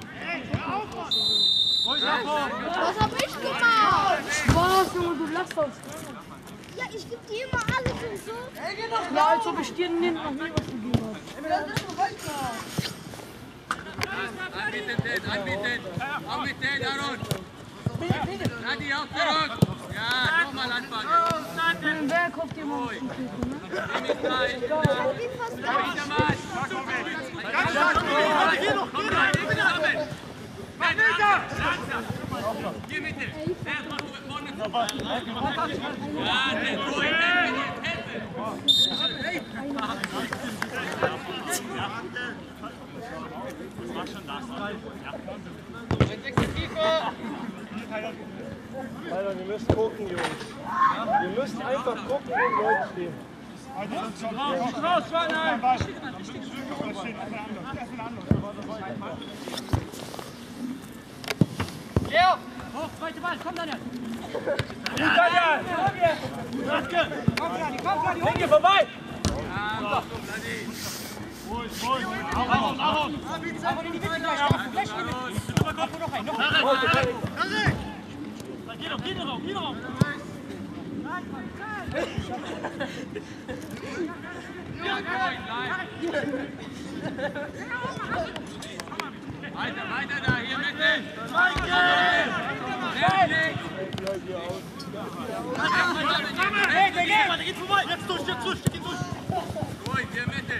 Was hab ich gemacht? Was, Junge, du lachst uns. Ja, ich geb dir immer alles und so. Ja, als ob ich dir noch nie was gegeben habe. Das ist so weiter. Anbieten! Auch mit den, Aaron! Nadi, auch zurück! Ja, nochmal anfangen! Wer guckt dir mal was Komm rein, zusammen! Hier Mitte! Mach vorne! Ja, ruhig, Das war schon das. Alter, wir müssen gucken, Jungs. Wir müssen einfach gucken, wo die Leute stehen. Raus, Schweinheim! Leo! Hoch, zweite Ball, komm Daniel! Gut, Daniel! Komm, Daniel, vorbei! Ja, komm, Dani! Ruhig! Aaron! Aber in die Mitte gleich, auf den Flash in die Mitte! Noch rein! Geh noch rauf! Weiter da, hier Mitte! Geht vorbei! Jetzt durch! Ruhig, hier Mitte!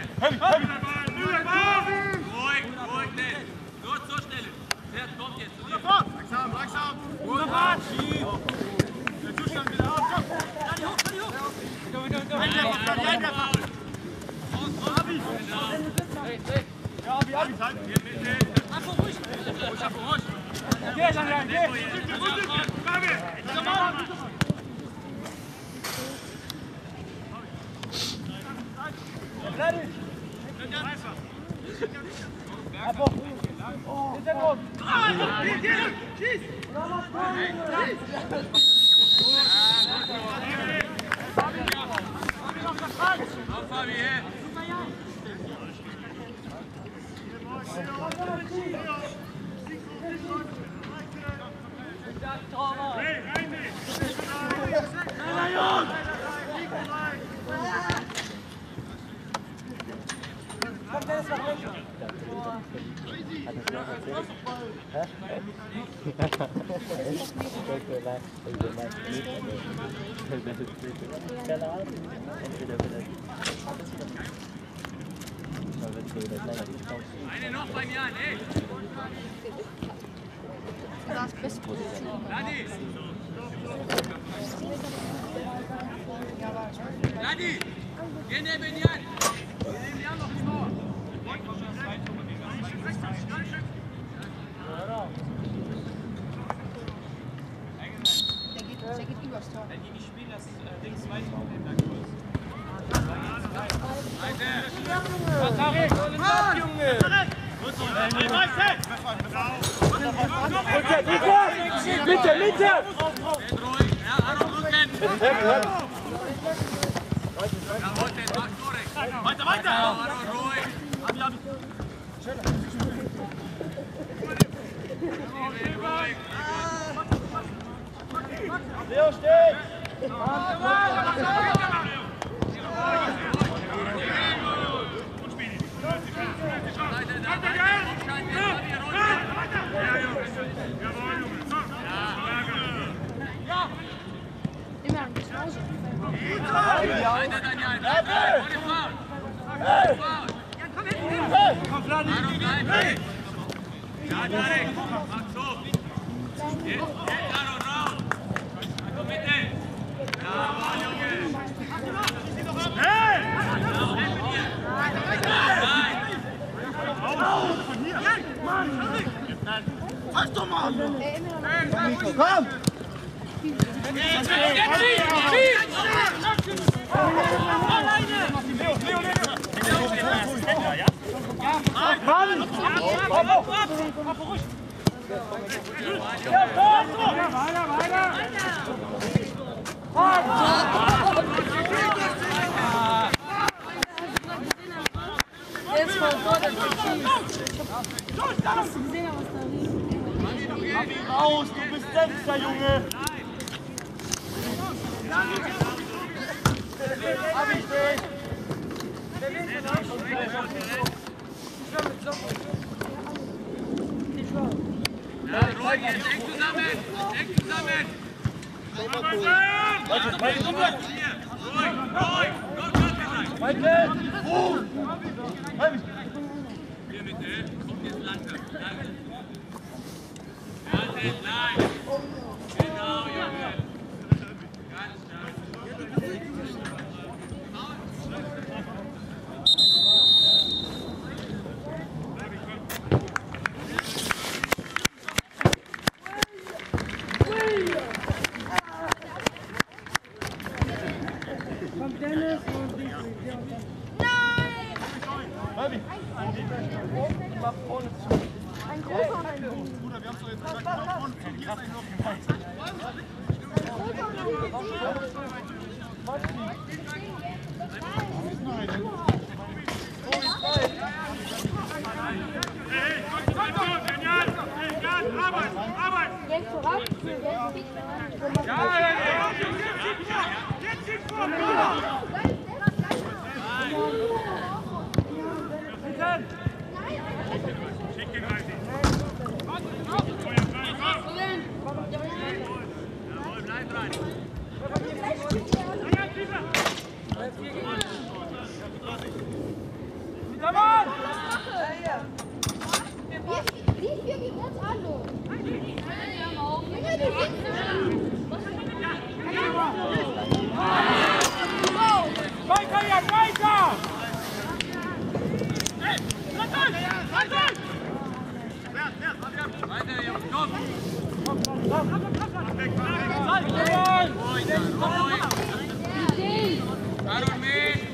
Ruhig, nicht! Nur zur Stelle! Der kommt jetzt zu dir! Langsam! Wunderbar! Der Zustand wieder auf! Dani hoch! Einwerfer! Ja, Abi, Zeit! Hier Mitte! Ruhig! Geh, Daniel, geh! Ready! Abo! Hinter uns! Schieß! Auf, Fabi, hier! Komm, Dennis, nach rechts! Eine noch beim Jan, ey! Dani! Ladi, geh neben Jan. Wir nehmen Jan noch die Mauer. Der geht übers Tor. Wenn die nicht spielen, das links weit auf den Berg los. Mitte, Mitte! Ruhig, ja, Aaron Rücken. Weiter, weiter! Aaron, ruhig. Ruhig. Leo steht! Immer ein bisschen Hause. Komm! Jetzt mal vor, dass hast du gesehen, was da liegt? Raus, du bist Sechster, Junge! Hab ich nicht! Ja, ruhig, jetzt eng zusammen. Eng zusammen. Ruhig, ruhig. Weiter! Hier mit der, kommt jetzt langsam. Ja, nein. Genau, Junge. Ganz stark. Jetzt voran. Bleib rein. Die vier gegen uns alle. Weiter, Jan, weiter! Weiter, Jungs, komm! Aaron mit!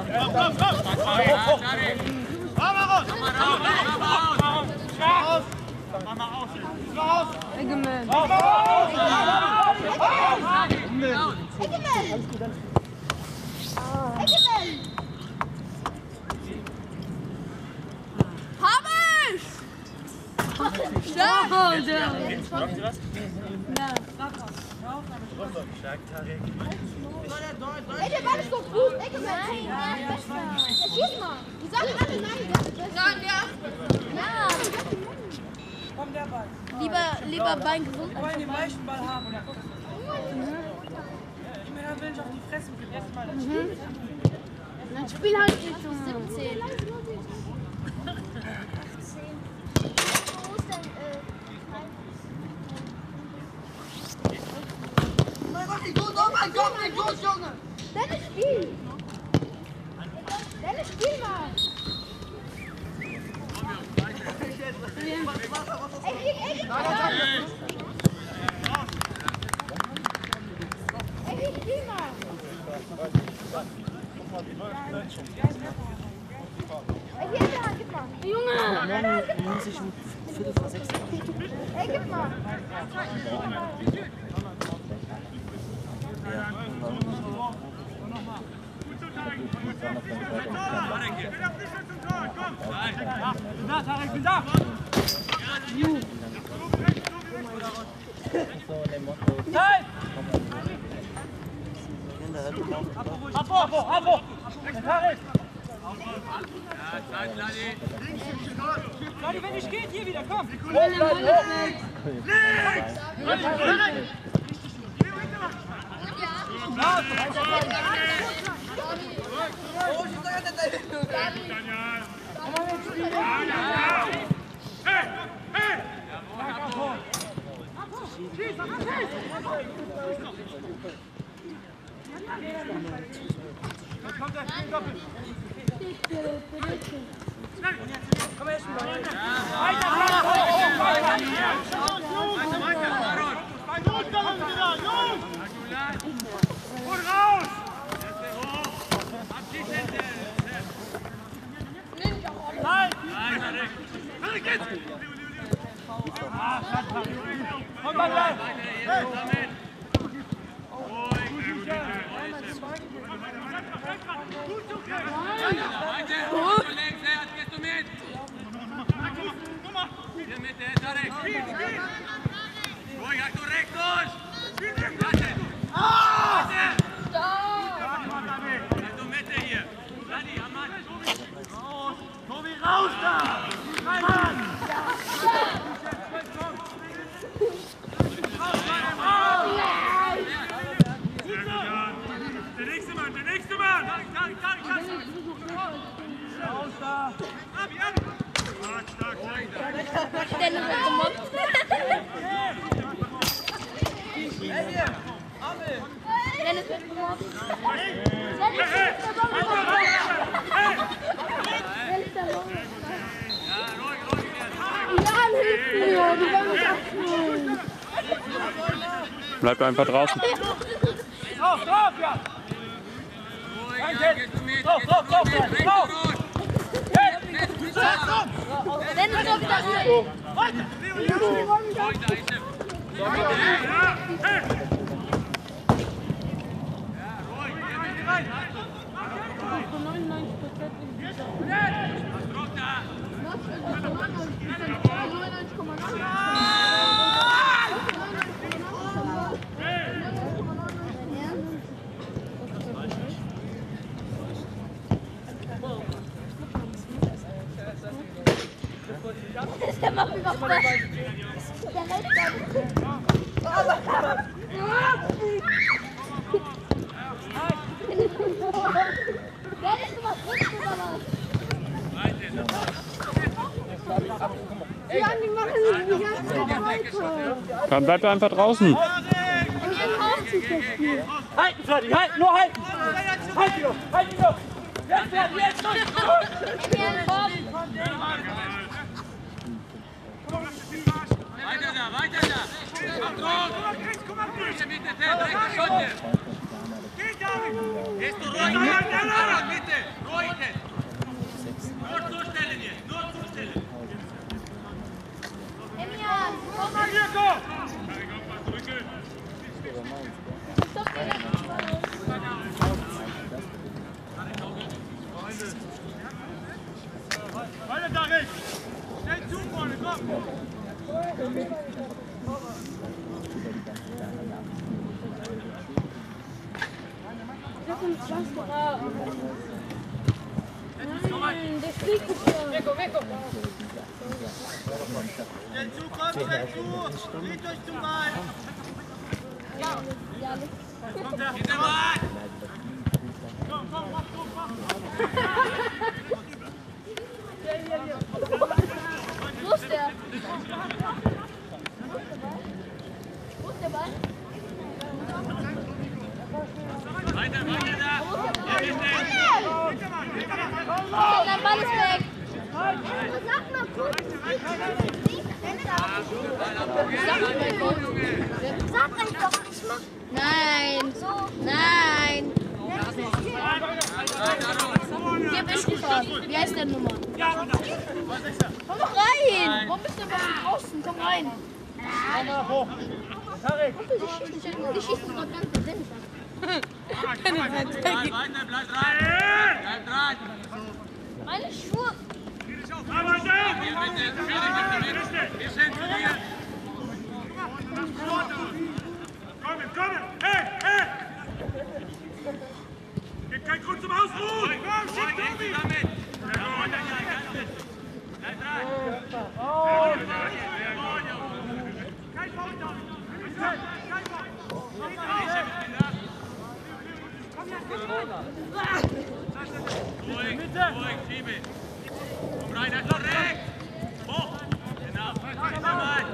Egemann. Hab ich! Ja, ey, der Ball ist doch gut. Egemann. Schieß mal. Die sagen alle nein. Nein, ja. Ja. Komm, der Ball. Lieber Bein gesund. Wir wollen den meisten Ball haben. Oder? Ich meine, da will ich auf die Fresse mit dem ersten Mal. Dann spiel halt nicht um 17. Spiel! Dennis, spiel mal! Ey, spiel mal! Ey, hier, gib mal! Junge! Die muss ich um 5:45. Ey, gib mal! Leute, wenn nicht geht, hier wieder, komm! Dennis hat gemobbt. Dennis wird gemobbt. Bleibt einfach draußen. Drauf, drauf, ja! Dennis doch wieder rein. Der macht mich auf der Rechte. Dennis, du machst richtig oder was? Ja, die machen die ganze Zeit weiter. Dann bleibt einfach draußen. Halten, Freddy, halten, nur halten! Halt die doch, halt die doch! Jetzt werden, jetzt los! Weiter da, weiter da! Komm drauf! Bitte, bitte, rechte Schotte! Gehst du ruhig, bitte! Ruhig! Nur zustellen jetzt, nur zustellen! Emian, Komm mal hier, komm! Weiter da rechts! Schnell zu vorne, komm! Nein, der fliegt nicht schon. Schnell zu, kommt, schnell zu! Dreht euch zum Ball! Kommt der! Hinter Mann! Komm, komm, mach, komm! Wo ist der? Wo ist der Ball? Weiter, weiter da! alles weg. Sag mal kurz. Sag einfach, ich mach. Nein. So. Nein. Gib ich rüber. Wie heißt der Nummer? Komm doch rein. Warum bist du immer draußen? Komm rein. Die schießen doch ganz drin. Meine Schuhe. Komm! Hey! Gibt keinen Grund zum Ausruhen! Komm, schick Tobi! Kein Foul da! Kein Foul! Ruhig, schiebe! Komm rein, er ist noch rechts! Hoch! Genau! Nochmal!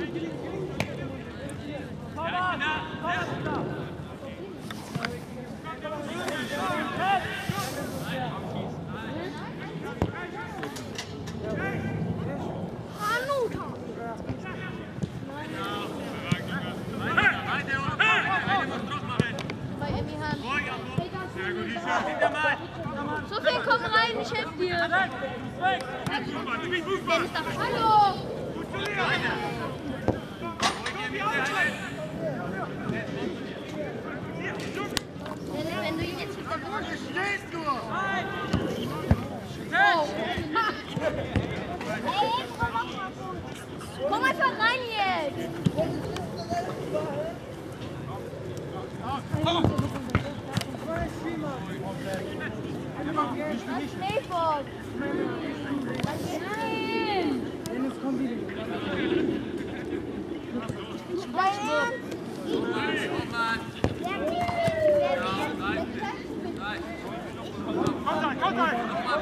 So viel, komm rein, ich helfe dir. Hallo. Wenn du ihn jetzt mit der Brust stehst du. Komm einfach rein jetzt. Schneefort. Nein. Dennis, komm wieder. Komm rein!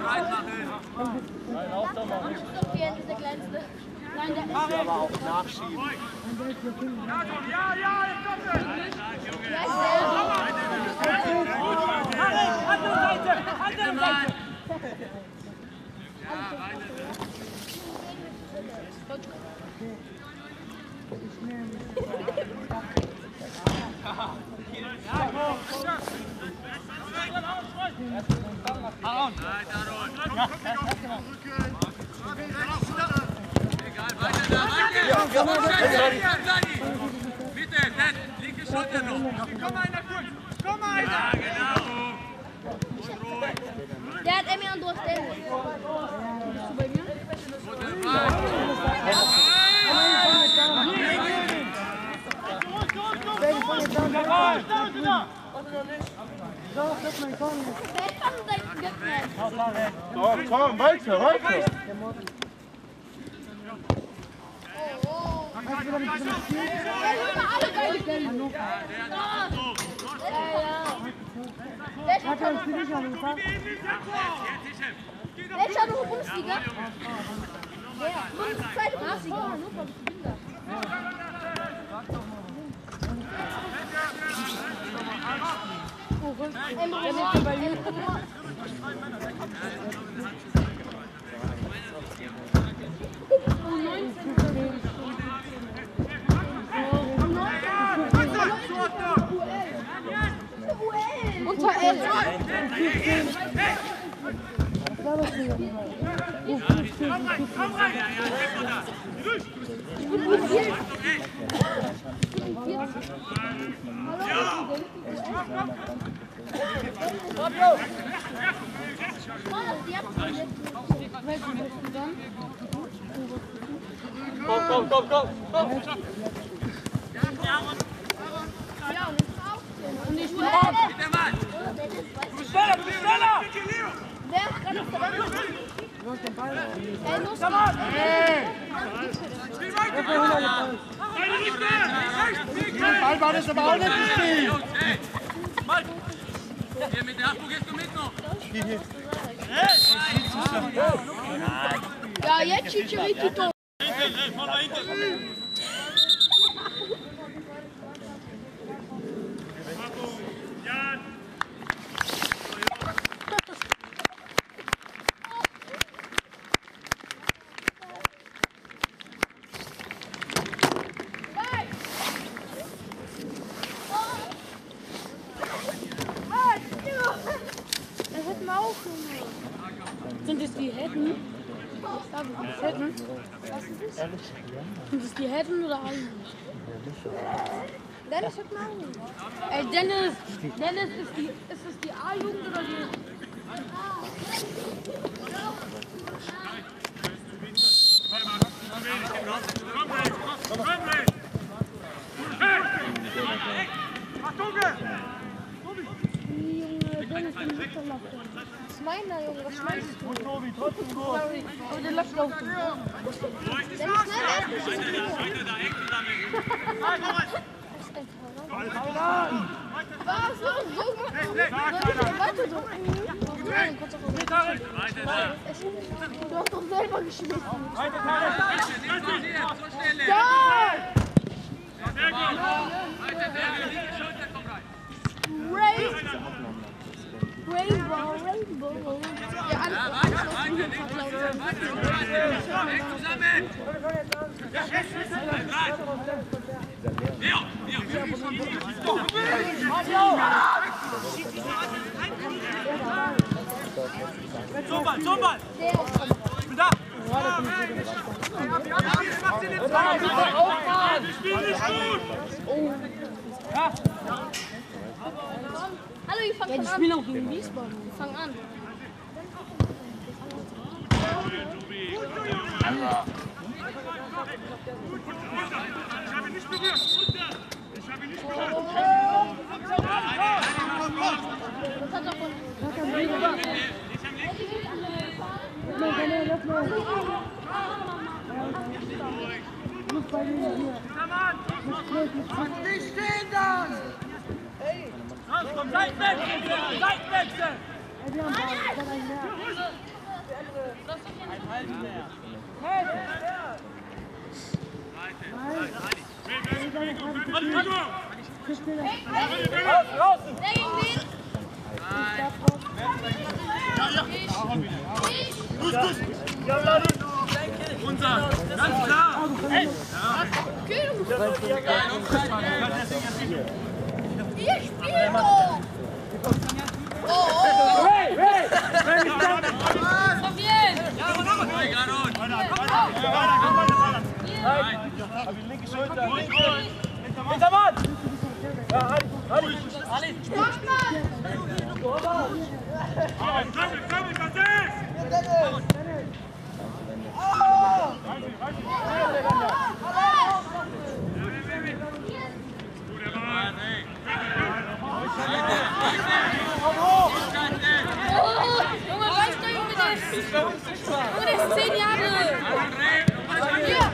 Sofian ist der kleinste. Nein, der ist Aber auch nachschieben. Ja, jetzt kommt er! Andere Seite! Bitte, linke Schulter noch. Komm einer kurz. Komm einer. Ja, genau. Der hat Emmy und du hast den. Bist du bei mir? Doch, komm, weiter. Welcher noch Bundesliga? Wer? Zweite Bundesliga. Hannover, bist du Binder? Unter 11. Komm rein! Komm. Und ich bin Schneller! Wer ist gerade auf der Wand? Los, Spiel weiter! Ball war das aber auch nicht gespielt. Hier mit der Achtung gehst du mit noch! Ja, jetzt Chicharito. auch, Junge. Sind es die Hetten? Hetten? Sind es die Hetten oder eigentlich? Dennis hat mal. Ey, Dennis, ist es die A-Jugend oder die? Junge, Dennis, den Lüfterlauf. Das ist meiner, Junge, was schmeißt du? Sorry, aber der läuft auf. Dennis, nein, was? So, weiter so. Nein, kannst du auch nicht. Du hast doch selber geschmissen. Ja! Rainbow. Ja, alles was wir Zumball! Ich bin da! Hallo, ich fang an. Die spielen auch gegen Wiesbaden. Fang an. Ich habe ihn nicht berührt. Nicht stehen da! Komm, Seitenwechsel! Unser, ganz klar! Ihr spielt doch! Linke Schulter. Hintermann! Ja, Ali! Junge, weißt du, Junge, der ist 10 Jahre. Hier.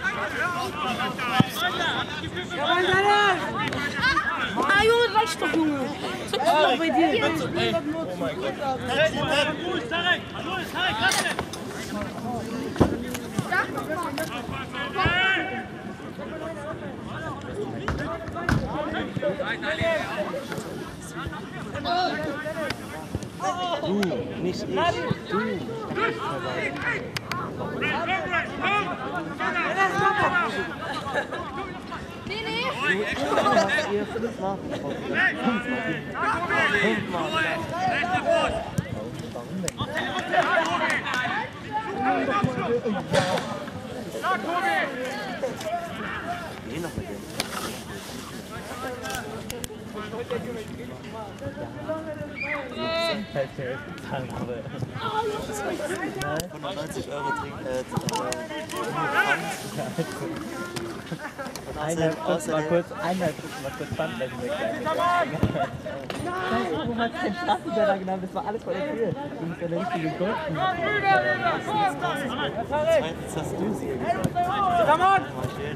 Ah, Junge, reicht doch, Junge. Das ist doch bei dir. Oh mein Gott. Du, nicht ich. Du. Nee. Ihr 5 Mal. 5 Mal. Geh noch mit dem. Von 90 € Mal kurz Pfandflaschen wegnehmen. Wo hat kein Straßenbänder genommen? Das war alles vor der Tür. Du musst ja eine richtige Gurken. Zweitens hast du sie gesagt. Mal schön.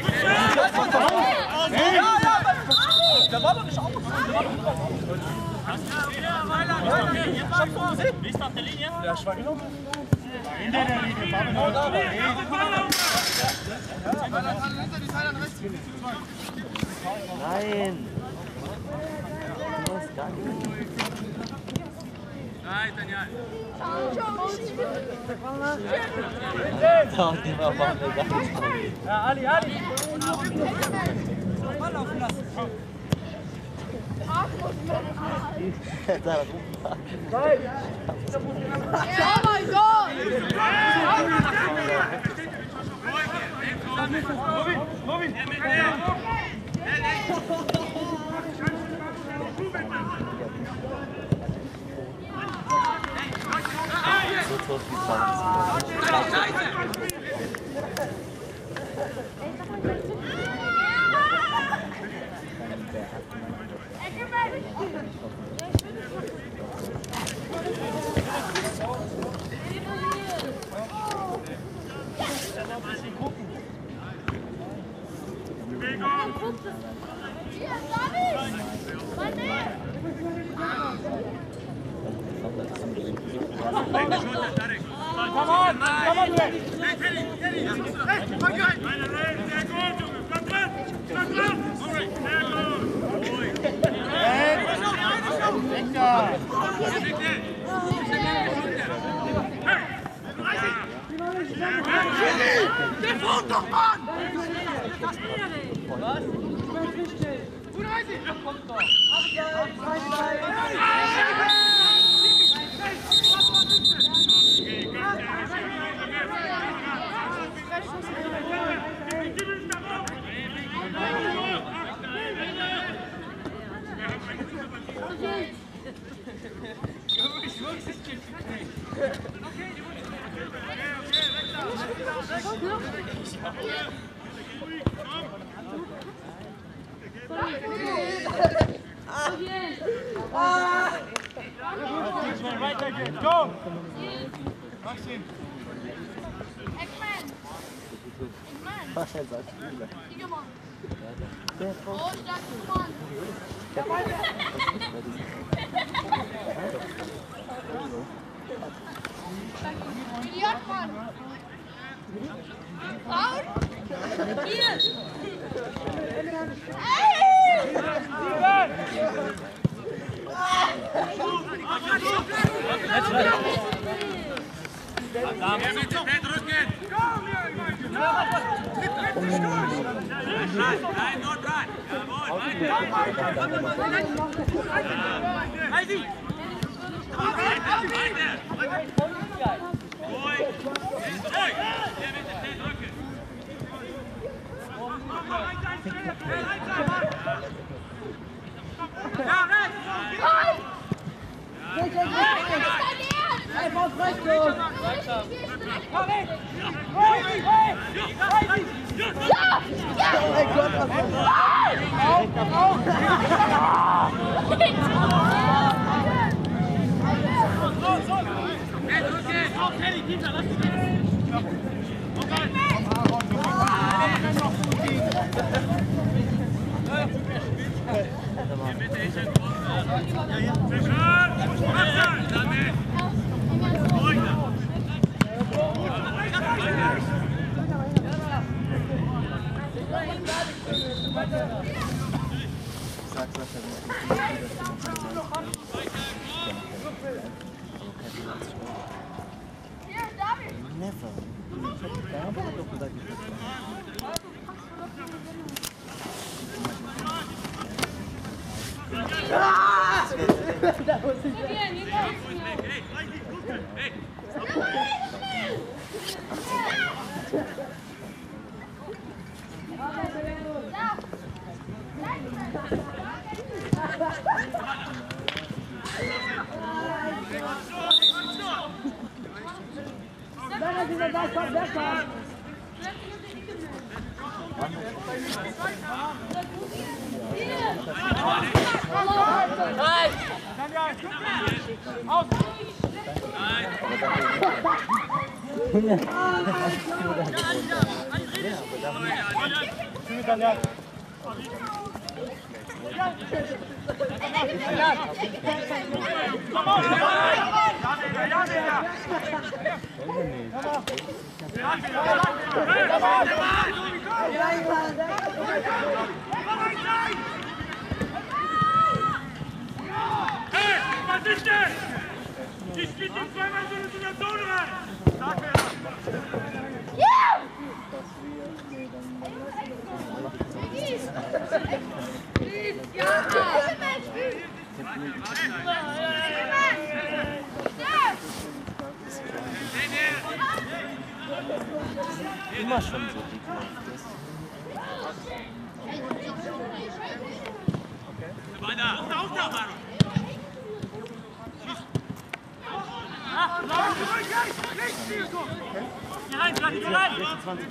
Der war doch nicht auf. Wie ist auf der Linie? Der Schwang genommen. In der Linie. Nein. Du hast gar nicht. Nein, Daniel. Doch, die war mal Ja, Ali, Ali. Ball laufen lassen. Da rumfahren. Oh mein Gott! Robin! So tot wie 20. Weiter geht's, go! Maxim! Was er sagt, Spieler. Oh, stark, Mann! Idiot, Mann! Raus! Hier! Never. Hey, was ist denn? Ich spiele den zweimal so in der Zone rein. Sag mir das. Immer schon so dick. Weiter. Auf da, Mann. Hier rein, Platz, hier rein! 26.